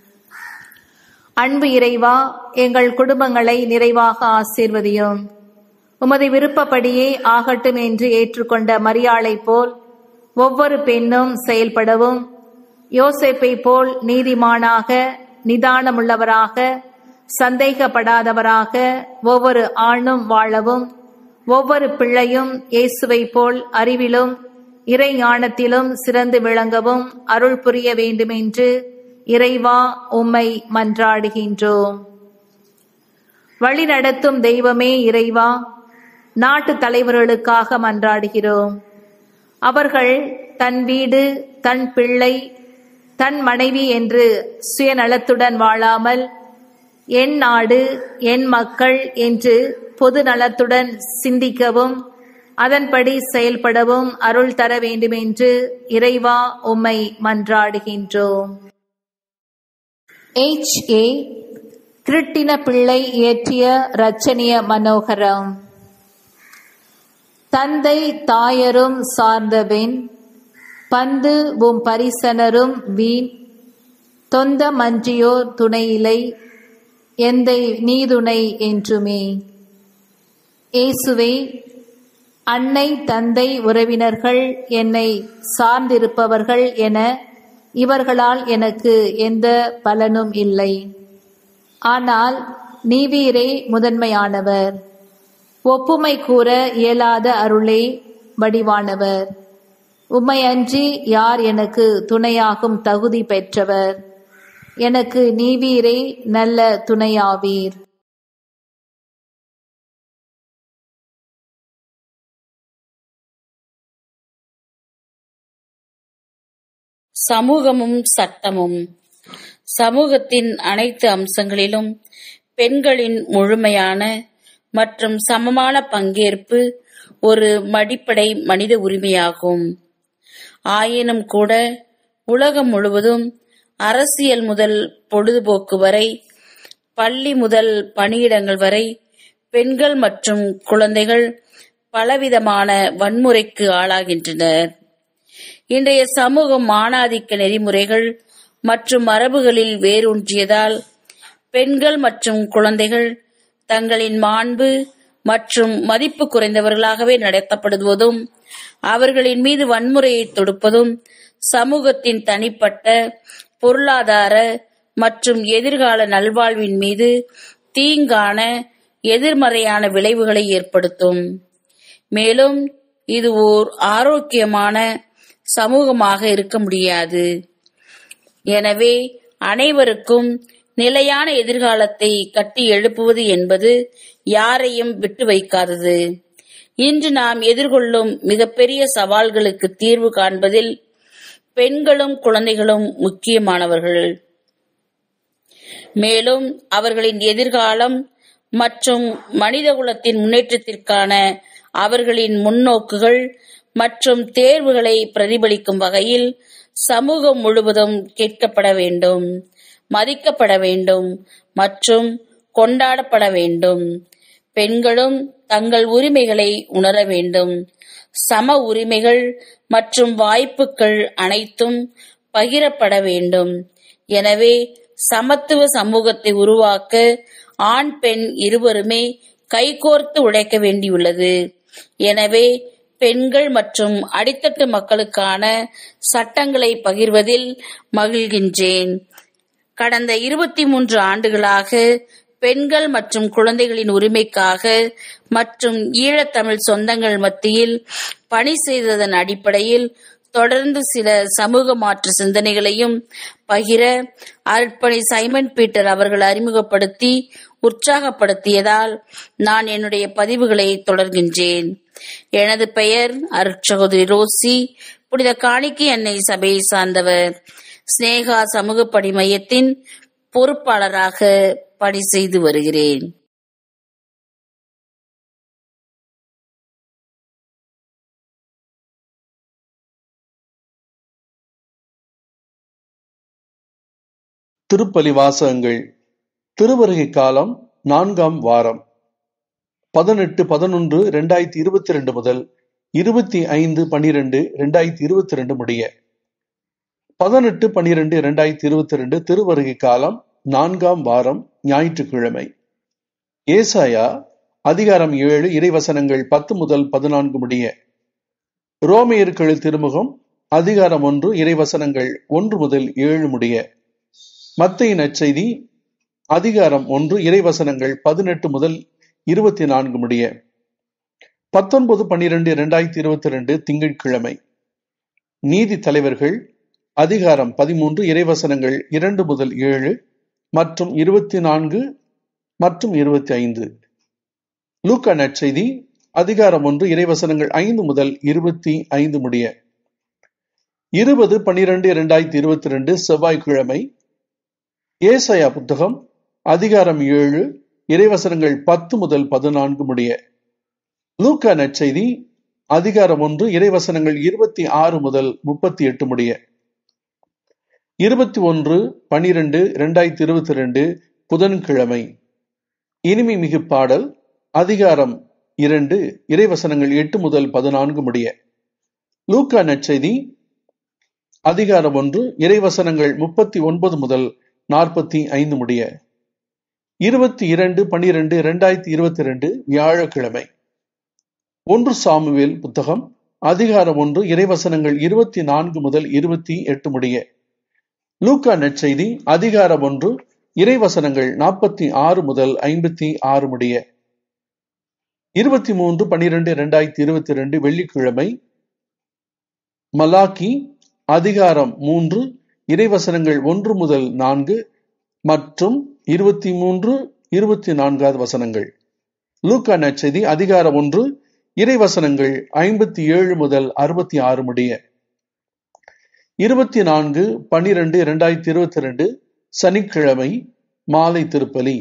அன்பு இறைவா, எங்கள் குடும்பங்களை நிறைவாக ஆசீர்வதியும். உமது விருப்பப்படியே ஆகட்டும் என்று ஏற்றுக்கொண்ட மரியாளை போல் ஒவ்வொரு பெண்ணும் செயல்படவும், யோசேப்பை போல் நீதிமானாக, நிதானமுள்ளவராக, சந்தேகப்படாதவராக ஒவ்வொரு ஆணும் வாழவும், ஒவ்வொரு பிள்ளையும் இயேசுவை போல் அறிவிலும் இறை ஞானத்திலும் சிறந்து விளங்கவும் அருள் புரிய வேண்டுமென்று இறைவா உம்மை மன்றாடுகின்றோம். வழிநடத்தும் தெய்வமே இறைவா, நாட்டு தலைவர்களுக்காக மன்றாடுகிறோம். அவர்கள் தன் வீடு, தன் பிள்ளை, தன் மனைவி என்று சுயநலத்துடன் வாழாமல் என் நாடு, என் மக்கள் என்று பொது நலத்துடன் சிந்திக்கவும் அதன்படி செயல்படவும் அருள் தர வேண்டுமென்று இறைவா உம்மை மன்றாடுகின்றோம். H.A. கிருட்டின பிள்ளை இயற்றிய இரட்சணிய மனோகரம். தந்தை தாயரும் சார்ந்தவென் பந்து உம் பரிசனரும் வீண் தொந்த மன்றியோர் துணையிலை எந்தை நீதுணை என்றுமே. இயேசுவே, அன்னை, தந்தை, உறவினர்கள், என்னை சார்ந்திருப்பவர்கள் என இவர்களால் எனக்கு எந்த பலனும் இல்லை. ஆனால் நீவீரே முதன்மையானவர். ஒப்புமை கூற இயலாத அருளே வடிவானவர். உம்மையன்றி யார் எனக்கு துணையாகும் தகுதி பெற்றவர்? எனக்கு நீவீரே நல்ல துணையாவீர். சமூகமும் சட்டமும். சமூகத்தின் அனைத்து அம்சங்களிலும் பெண்களின் முழுமையான மற்றும் சமமான பங்கேற்பு ஒரு அடிப்படை மனித உரிமையாகும். ஆயினும் கூட உலகம் முழுவதும் அரசியல் முதல் பொழுதுபோக்கு வரை, பள்ளி முதல் பணியிடங்கள் வரை பெண்கள் மற்றும் குழந்தைகள் பலவிதமான வன்முறைக்கு ஆளாகின்றனர். இன்றைய சமூகம் ஆணாதிக்க நெறிமுறைகள் மற்றும் மரபுகளில் வேரூன்றியதால் பெண்கள் மற்றும் குழந்தைகள் தங்களின் மாண்பு மற்றும் மதிப்பு குறைந்தவர்களாகவே நடத்தப்படுவதும், அவர்களின் மீது வன்முறையை தொடுப்பதும் சமூகத்தின் தனிப்பட்ட பொருளாதார மற்றும் எதிர்கால நல்வாழ்வின் மீது தீங்கான எதிர்மறையான விளைவுகளை ஏற்படுத்தும். மேலும் இது ஓர் ஆரோக்கியமான சமூகமாக இருக்க முடியாது. எனவே அனைவருக்கும் நிலையான எதிர்காலத்தை கட்டி எழுப்புவது என்பது யாரையும் விட்டு வைக்காதது. இன்று நாம் எதிர்கொள்ளும் மிகப்பெரிய சவால்களுக்கு தீர்வு காண்பதில் பெண்களும் குழந்தைகளும் முக்கியமானவர்கள். மேலும் அவர்களின் எதிர்காலம் மற்றும் மனிதகுலத்தின் முன்னேற்றத்திற்கான அவர்களின் முன்னோக்குகள் மற்றும் தேர்வுகளை பிரதிபலிக்கும் வகையில் சமூகம் முழுவதும் கேட்கப்பட வேண்டும், மதிக்கப்பட வேண்டும் மற்றும் கொண்டாடப்பட வேண்டும். பெண்களும் தங்கள் உரிமைகளை உணர வேண்டும். சம உரிமைகள் மற்றும் வாய்ப்புகள் அனைத்தும் பகிரப்பட வேண்டும். எனவே சமத்துவ சமூகத்தை உருவாக்க ஆண் பெண் இருவருமே கைகோர்த்து உழைக்க வேண்டியுள்ளது. எனவே பெண்கள் மற்றும் அடித்தட்டு மக்களுக்கான சட்டங்களை பகிர்வதில் மகிழ்கின்றேன். கடந்த 23 ஆண்டுகளாக பெண்கள் மற்றும் குழந்தைகளின் உரிமைக்காக மற்றும் ஈழத்தமிழ் சொந்தங்கள் மத்தியில் பணி செய்ததன் அடிப்படையில் தொடர்ந்து சில சமூக மாற்று சிந்தனைகளையும் பகிர அருட்பணி சைமன் பீட்டர் அவர்கள் அறிமுகப்படுத்தி உற்சாகப்படுத்தியதால் நான் என்னுடைய பதிவுகளை தொடர்கின்றேன். எனது பெயர் அருட்சகோதரி ரோசி, புனித காணிக்கை அன்னை சபையை சார்ந்தவர். ஸ்னேகா சமூக பணி மையத்தின் பொறுப்பாளராக பணி செய்து வருகிறேன். திருப்பலி வாசகங்கள். திருவருகை காலம் 4ஆம் வாரம் 18-11-2022 முதல் 25-12-2022 முடிய. 18-12-2022 திருவருகை காலம் 4ஆம் வாரம் ஞாயிற்றுக்கிழமை. ஏசாயா அதிகாரம் 7 இறைவசனங்கள் 10-14 முடிய. ரோமையருக்கு திருமுகம் அதிகாரம் 1 இறைவசனங்கள் 1-7 முடிய. மத்தேயு நற்செய்தி அதிகாரம் 1 இறைவசனங்கள் 18-24 முடிய. 19-12-2022 திங்கட்கிழமை. நீதி தலைவர்கள் அதிகாரம் 13 இறைவசனங்கள் 2-7 மற்றும் 24 மற்றும் 25. லூக்கா நற்செய்தி அதிகாரம் 1 இறைவசனங்கள் 5-25 முடிய. 20-12-2022 செவ்வாய்க்கிழமை. ஏசாயா புத்தகம் அதிகாரம் 7 இறைவசனங்கள் 10-14 முடிய. லூக்கா நற்செய்தி அதிகாரம் 1 இறைவசனங்கள் 26-38 முடிய. 21-12-2022 புதன்கிழமை. இனிமை மிகு பாடல் அதிகாரம் 2 இறைவசனங்கள் 8-14 முடிய. லூக்கா நற்செய்தி அதிகாரம் 1 இறைவசனங்கள் 39-45 முடிய. 22-12-2022 வியாழக்கிழமை. 1 சாமுவேல் புத்தகம் அதிகாரம் 1 இறைவசனங்கள் 24-28 முடிய. லூக்கா நற்செய்தி அதிகாரம் 1 இறைவசனங்கள் 46-56 முடிய. 23-12-2022 வெள்ளிக்கிழமை. மலாக்கி அதிகாரம் 3 இறைவசனங்கள் 1-4 மற்றும் 23-24 வசனங்கள். லூக்கா நற்செய்தி அதிகாரம் 1 இறைவசனங்கள் 57-66 முடிய. 24-12-2022 சனிக்கிழமை மாலை திருப்பலி.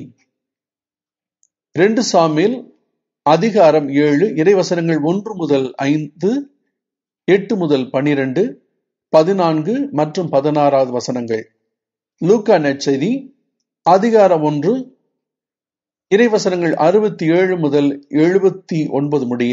2 சாமுவேல் அதிகாரம் 7 இறைவசனங்கள் 1-5, 8-12, 14 மற்றும் 16 வசனங்கள். லூக்கா நற்செய்தி அதிகாரம் 1 இறைவசனங்கள் 67-79 முடிய.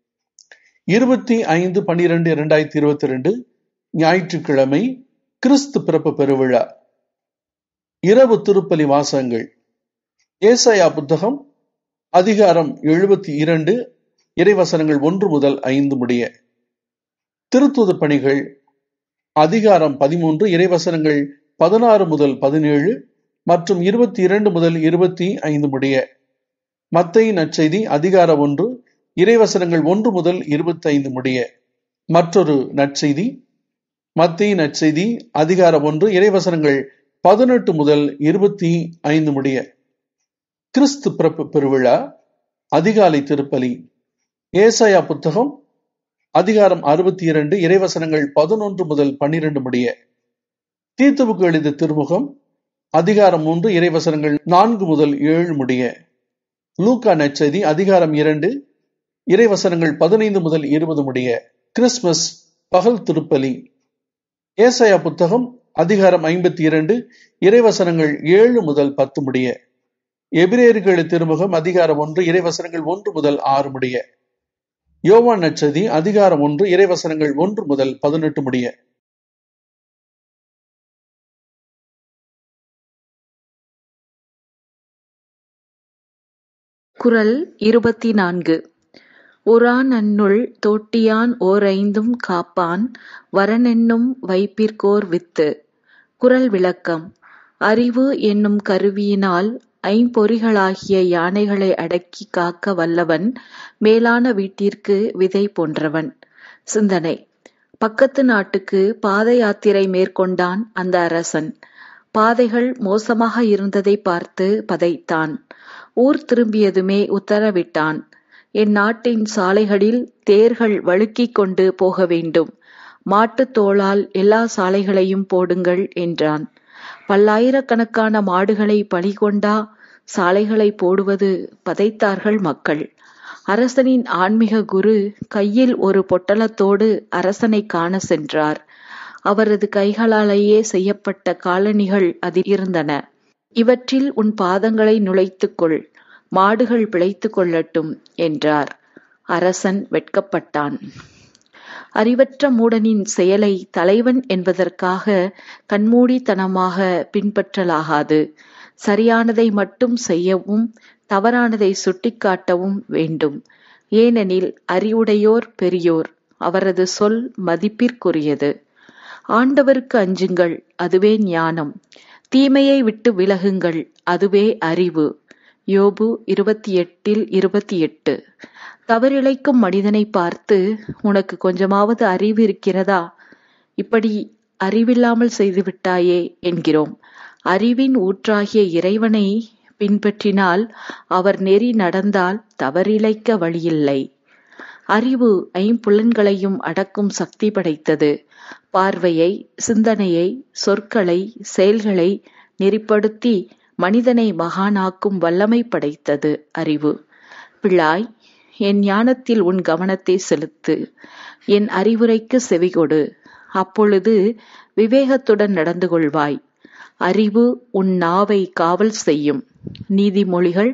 25-12-2022 ஞாயிற்றுக்கிழமை கிறிஸ்து பிறப்பு பெருவிழா. இரவு திருப்பலி வாசகங்கள். ஏசாயா புத்தகம் அதிகாரம் 72 இறைவசனங்கள் 1-5 முடிய. திருத்தூது பணிகள் அதிகாரம் 13 இறைவசனங்கள் 16-17 மற்றும் 22-25 முடிய. மத்தேயு நற்செய்தி அதிகாரம் 1 இறைவசனங்கள் 1-25 முடிய. மற்றொரு நற்செய்தி மத்தேயு நற்செய்தி அதிகாரம் 1 இறைவசனங்கள் 18-25 முடிய. கிறிஸ்து பிறப்பு பெருவிழா அதிகாலை திருப்பலி. ஏசாயா புத்தகம் அதிகாரம் 62 இறைவசனங்கள் 11-12 முடிய. தீத்துவுக்கு எழுதிய திருமுகம் அதிகாரம் 3 இறைவசனங்கள் 4-7 முடிய. லூக்கா நற்செய்தி அதிகாரம் 2 இறைவசனங்கள் 15-20 முடிய. கிறிஸ்துமஸ் பகல் திருப்பலி. ஏசாயா புத்தகம் அதிகாரம் 52 இறைவசனங்கள் 7-10 முடிய. எபிரேயருக்கு திருமுகம் அதிகாரம் 1 இறைவசனங்கள் 1-6 முடிய. யோவான் நற்செய்தி அதிகாரம் 1 இறைவசனங்கள் 1-18 முடிய. குறள் 24. உரானன்னுள் தோட்டியான் ஓரைந்தும் காப்பான் வரனென்னும் வைப்பிற்கோர் வித்து. குறள் விளக்கம். அறிவு என்னும் கருவியினால் ஐம்பொறிகளாகிய யானைகளை அடக்கி காக்க வல்லவன் மேலான வீட்டிற்கு விதை போன்றவன். சிந்தனை. பக்கத்து நாட்டுக்கு பாத யாத்திரை மேற்கொண்டான் அந்த அரசன். பாதைகள் மோசமாக இருந்ததை பார்த்து பதைத்தான். ஊர் திரும்பியதுமே உத்தரவிட்டான். என் நாட்டின் சாலைகளில் தேர்கள் வழுக்கிக் கொண்டு போக வேண்டும். மாட்டுத் தோளால் எல்லா சாலைகளையும் போடுங்கள் என்றான். பல்லாயிரக்கணக்கான மாடுகளை பலிகொண்டா சாலைகளை போடுவது? பதைத்தார்கள் மக்கள். அரசனின் ஆன்மீக குரு கையில் ஒரு பொட்டலத்தோடு அரசனை காண சென்றார். அவரது கைகளாலேயே செய்யப்பட்ட காலணிகள் அதில் இருந்தன. இவற்றில் உன் பாதங்களை நுழைத்துக்கொள், மாடுகள் பிழைத்துக் கொள்ளட்டும் என்றார். அரசன் வெட்கப்பட்டான். அறிவற்ற மூடனின் செயலை தலைவன் என்பதற்காக கண்மூடித்தனமாக பின்பற்றலாகாது. சரியானதை மட்டும் செய்யவும் தவறானதை சுட்டிக்காட்டவும் வேண்டும். ஏனெனில் அறிவுடையோர் பெரியோர், அவரது சொல் மதிப்பிற்குரியது. ஆண்டவருக்கு அஞ்சுங்கள், அதுவே ஞானம். தீமையை விட்டு விலகுங்கள், அதுவே அறிவு. யோபு 28:28. தவறிழைக்கும் மனிதனை பார்த்து, உனக்கு கொஞ்சமாவது அறிவு இருக்கிறதா? இப்படி அறிவில்லாமல் செய்துவிட்டாயே என்கிறோம். அறிவின் ஊற்றாகிய இறைவனை பின்பற்றினால், அவர் நெறி நடந்தால் தவறிழைக்க வழியில்லை. அறிவு ஐம்புலன்களையும் அடக்கும் சக்தி படைத்தது. பார்வையை, சிந்தனையை, சொற்களை, செயல்களை நெறிப்படுத்தி மனிதனை மகானாக்கும் வல்லமை படைத்தது அறிவு. பிள்ளாய், என் ஞானத்தில் உன் கவனத்தை செலுத்து. என் அறிவுரைக்கு செவிகொடு. அப்பொழுது விவேகத்துடன் நடந்து கொள்வாய். அறிவு உன் நாவை காவல் செய்யும். நீதிமொழிகள்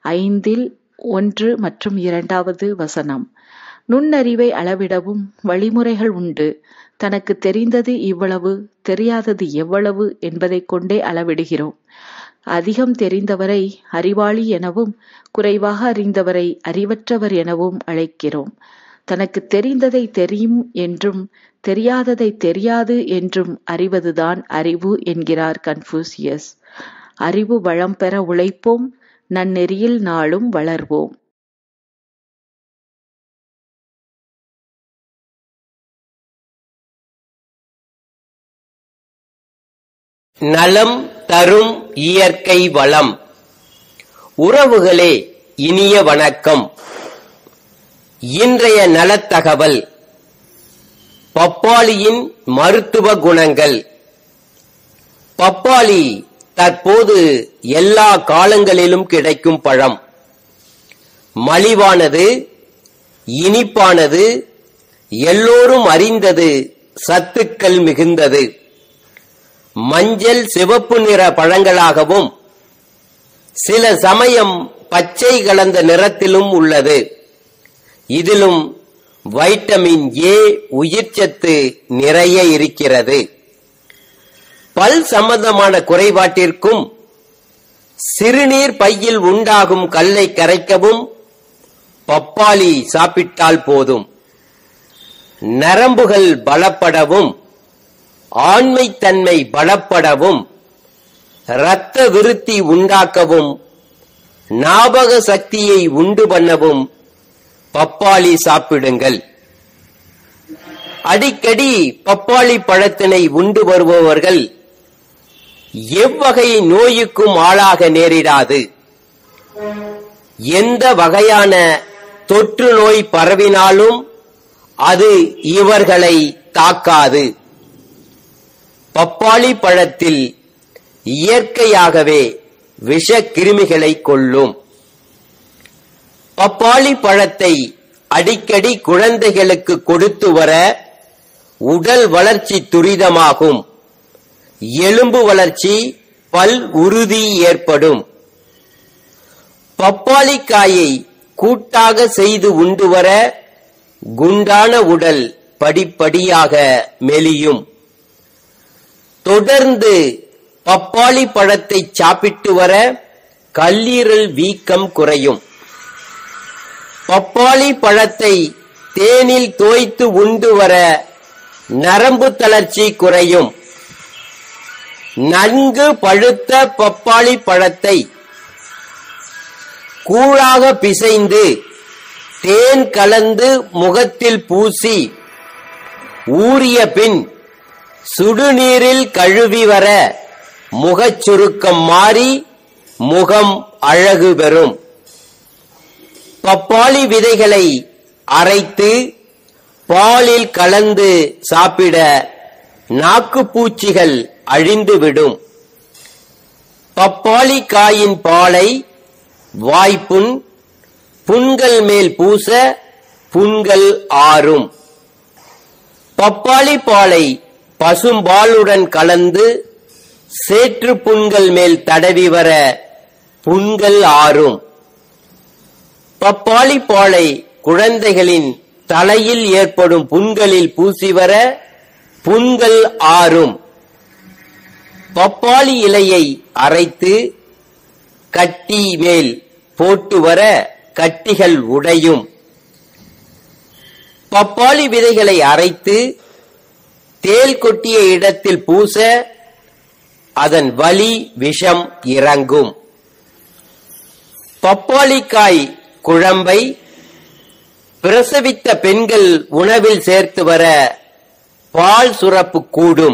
5:1 மற்றும் 2 நுண்ணறிவை அளவிடவும் வழிமுறைகள் உண்டு. தனக்கு தெரிந்தது இவ்வளவு, தெரியாதது எவ்வளவு என்பதைக் கொண்டே அளவிடுகிறோம். அதிகம் தெரிந்தவரை அறிவாளி எனவும் குறைவாக அறிந்தவரை அறிவற்றவர் எனவும் அழைக்கிறோம். தனக்கு தெரிந்ததை தெரியும் என்றும் தெரியாததை தெரியாது என்றும் அறிவதுதான் அறிவு என்கிறார் கன்ஃபூசியஸ். அறிவு வளம் பெற உழைப்போம், நன்னெறியில் நாளும் வளர்வோம். நலம் தரும் இயற்கை வளம். உறவுகளே, இனிய வணக்கம். இன்றைய நலத்தகவல் பப்பாளியின் மருத்துவ குணங்கள். பப்பாளி தற்போது எல்லா காலங்களிலும் கிடைக்கும் பழம். மலிவானது, இனிப்பானது, எல்லோரும் அறிந்தது, சத்துக்கள் மிகுந்தது. மஞ்சள் சிவப்பு நிற பழங்களாகவும் சில சமயம் பச்சை கலந்த நிறத்திலும் உள்ளது. இதிலும் வைட்டமின் ஏ உயிர்ச்சத்து நிறைய இருக்கிறது. பல் சம்பந்தமான குறைபாட்டிற்கும் சிறுநீர் பையில் உண்டாகும் கல்லை கரைக்கவும் பப்பாளி சாப்பிட்டால் போதும். நரம்புகள் பலப்படவும், ஆண்மைத்தன்மை பலப்படவும், இரத்த விருத்தி உண்டாக்கவும், ஞாபக சக்தியை உண்டு பண்ணவும் பப்பாளி சாப்பிடுங்கள். அடிக்கடி பப்பாளி பழத்தினை உண்டு வருபவர்கள் எவ்வகை நோய்க்கும் ஆளாக நேரிடாது. எந்த வகையான தொற்று நோய் பரவினாலும் அது இவர்களை தாக்காது. பப்பாளி பழத்தில் இயற்கையாகவே விஷ கிருமிகளை கொல்லும். பப்பாளி பழத்தை அடிக்கடி குழந்தைகளுக்கு கொடுத்து வர உடல் வளர்ச்சி துரிதமாகும். எலும்பு வளர்ச்சி, பல் உறுதி ஏற்படும். பப்பாளிக்காயை கூட்டாக செய்து உண்டு வர குண்டான உடல் படிப்படியாக மெலியும். தொடர்ந்து பப்பாளி பழத்தை சாப்பிட்டு வர கல்லீரல் வீக்கம் குறையும். பப்பாளி பழத்தை தேனில் தோய்த்து உண்டு வர நரம்பு தளர்ச்சி குறையும். நன்கு பழுத்த பப்பாளி பழத்தை கூழாக பிசைந்து தேன் கலந்து முகத்தில் பூசி ஊறிய பின் சுடுநீரில் கழுவி வர முகச் சுருக்கம் மாறி முகம் அழகு பெறும். பப்பாளி விதைகளை அரைத்து பாலில் கலந்து சாப்பிட நாக்குப்பூச்சிகள் அழிந்துவிடும். பப்பாளி காயின் பாலை வாய்ப்புண், புண்கள் மேல் பூச புண்கள் ஆறும். பப்பாளி பாலை பசும்பாலுடன் கலந்து சேற்று புண்கள் மேல் தடவி வர புண்கள் ஆறும். பப்பாளி பாலை குழந்தைகளின் தலையில் ஏற்படும் புண்களில் பூசி வர புண்கள் ஆறும். பப்பாளி இலையை அரைத்து கட்டி மேல் போட்டு வர கட்டிகள் உடையும். பப்பாளி விதைகளை அரைத்து தேல் கொட்டிய இடத்தில் பூச அதன் வலி விஷம் இறங்கும். பப்பாளிக்காய் குழம்பை பிரசவித்த பெண்கள் உணவில் சேர்த்து வர பால் சுரப்பு கூடும்.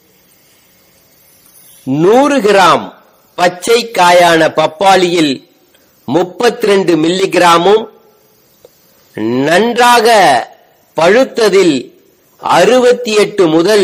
100 கிராம் பச்சை காயான பப்பாளியில் 32 மில்லிகிராமும், நன்றாக பழுத்ததில் 68 முதல்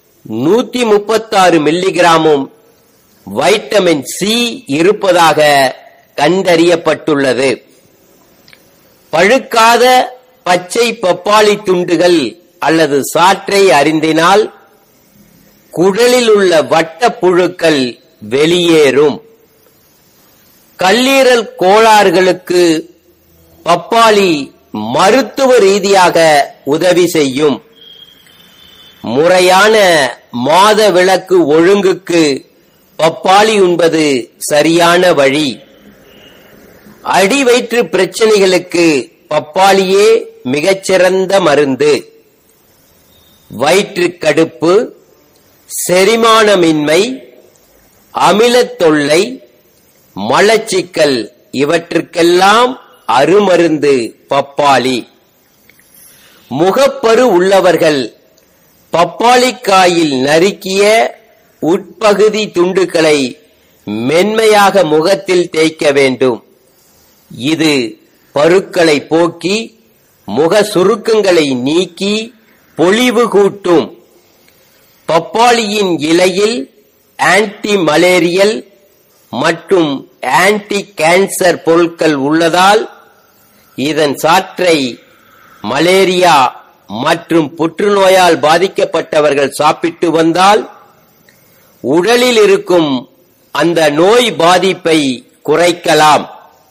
136 மில்லிகிராமும் வைட்டமின் சி இருப்பதாக கண்டறியப்பட்டுள்ளது. பழுக்காத பச்சை பப்பாளி துண்டுகள் அல்லது சாற்றை அருந்தினால் குடலில் உள்ள வட்டப் புழுக்கள் வெளியேறும். கல்லீரல் கோளாறுகளுக்கு பப்பாளி மருத்துவ ரீதியாக உதவி செய்யும். முறையான மாத விளக்கு ஒழுங்குக்கு பப்பாளி உண்பது சரியான வழி. அடிவயிற்று பிரச்சனைகளுக்கு பப்பாளியே மிகச்சிறந்த மருந்து. வயிற்றுக் கடுப்பு, செரிமானமின்மை, அமிலத் தொல்லை, மலச்சிக்கல் இவற்றுக்கெல்லாம் அருமருந்து பப்பாளி. முகப்பரு உள்ளவர்கள் பப்பாளிக்காயில் நறுக்கிய உட்பகுதி துண்டுகளை மென்மையாக முகத்தில் தேய்க்க வேண்டும். இது பருக்களை போக்கி முக சுருக்கங்களை நீக்கி பொலிவு கூட்டும். பப்பாளியின் இலையில் ஆன்டி மலேரியல் மற்றும் ஆன்டி கேன்சர் பொருட்கள் உள்ளதால் இதன் சாற்றை மலேரியா மற்றும் புற்றுநோயால் பாதிக்கப்பட்டவர்கள் சாப்பிட்டு வந்தால் உடலில் இருக்கும் அந்த நோய் பாதிப்பை குறைக்கலாம்.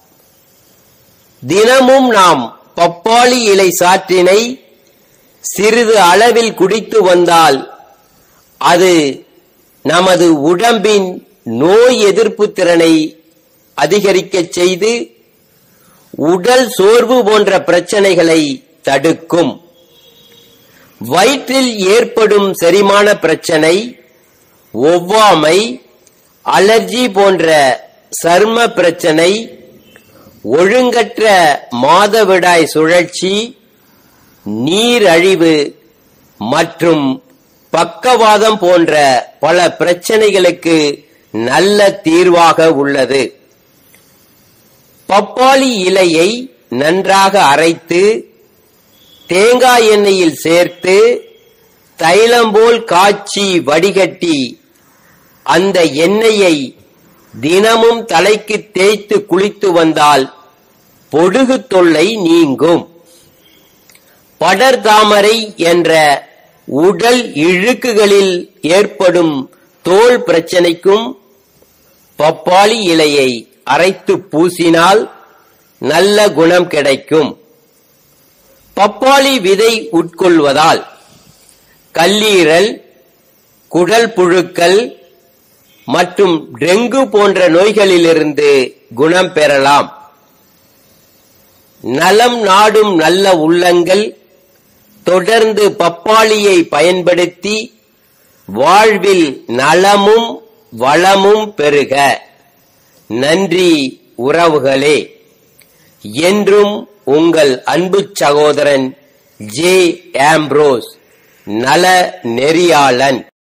தினமும் நாம் பப்பாளி இலை சாற்றினை சிறிது அளவில் குடித்து வந்தால் அது நமது உடம்பின் நோய் எதிர்ப்பு திறனை அதிகரிக்கச் செய்து உடல் சோர்வு போன்ற பிரச்சனைகளை தடுக்கும். வயிற்றில் ஏற்படும் செரிமான பிரச்சனை, ஒவ்வாமை, அலர்ஜி போன்ற சர்ம பிரச்சனை, ஒழுங்கற்ற மாதவிடாய் சுழற்சி, நீரழிவு மற்றும் பக்கவாதம் போன்ற பல பிரச்சனைகளுக்கு நல்ல தீர்வாக உள்ளது. பப்பாளி இலையை நன்றாக அரைத்து தேங்காய் எண்ணெயில் சேர்த்து தைலம் போல் காய்ச்சி வடிகட்டி அந்த எண்ணெயை தினமும் தலைக்கு தேய்த்து குளித்து வந்தால் பொடுகு தொல்லை நீங்கும். படர்தாமரை என்ற உடல் இழுக்குகளில் ஏற்படும் தோல் பிரச்சனைக்கும் பப்பாளி இலையை அரைத்து பூசினால் நல்ல குணம் கிடைக்கும். பப்பாளி விதை உட்கொள்வதால் கல்லீரல், குடல் புழுக்கள் மற்றும் டெங்கு போன்ற நோய்களிலிருந்து குணம் பெறலாம். நலம் நாடும் நல்ல உள்ளங்கள் தொடர்ந்து பப்பாளியை பயன்படுத்தி வாழ்வில் நலமும் வளமும் பெறுக. நன்றி உறவுகளே. என்றும் உங்கள் அன்பு சகோதரன் ஜே. ஆம்ப்ரோஸ், நல நெறியாளன்.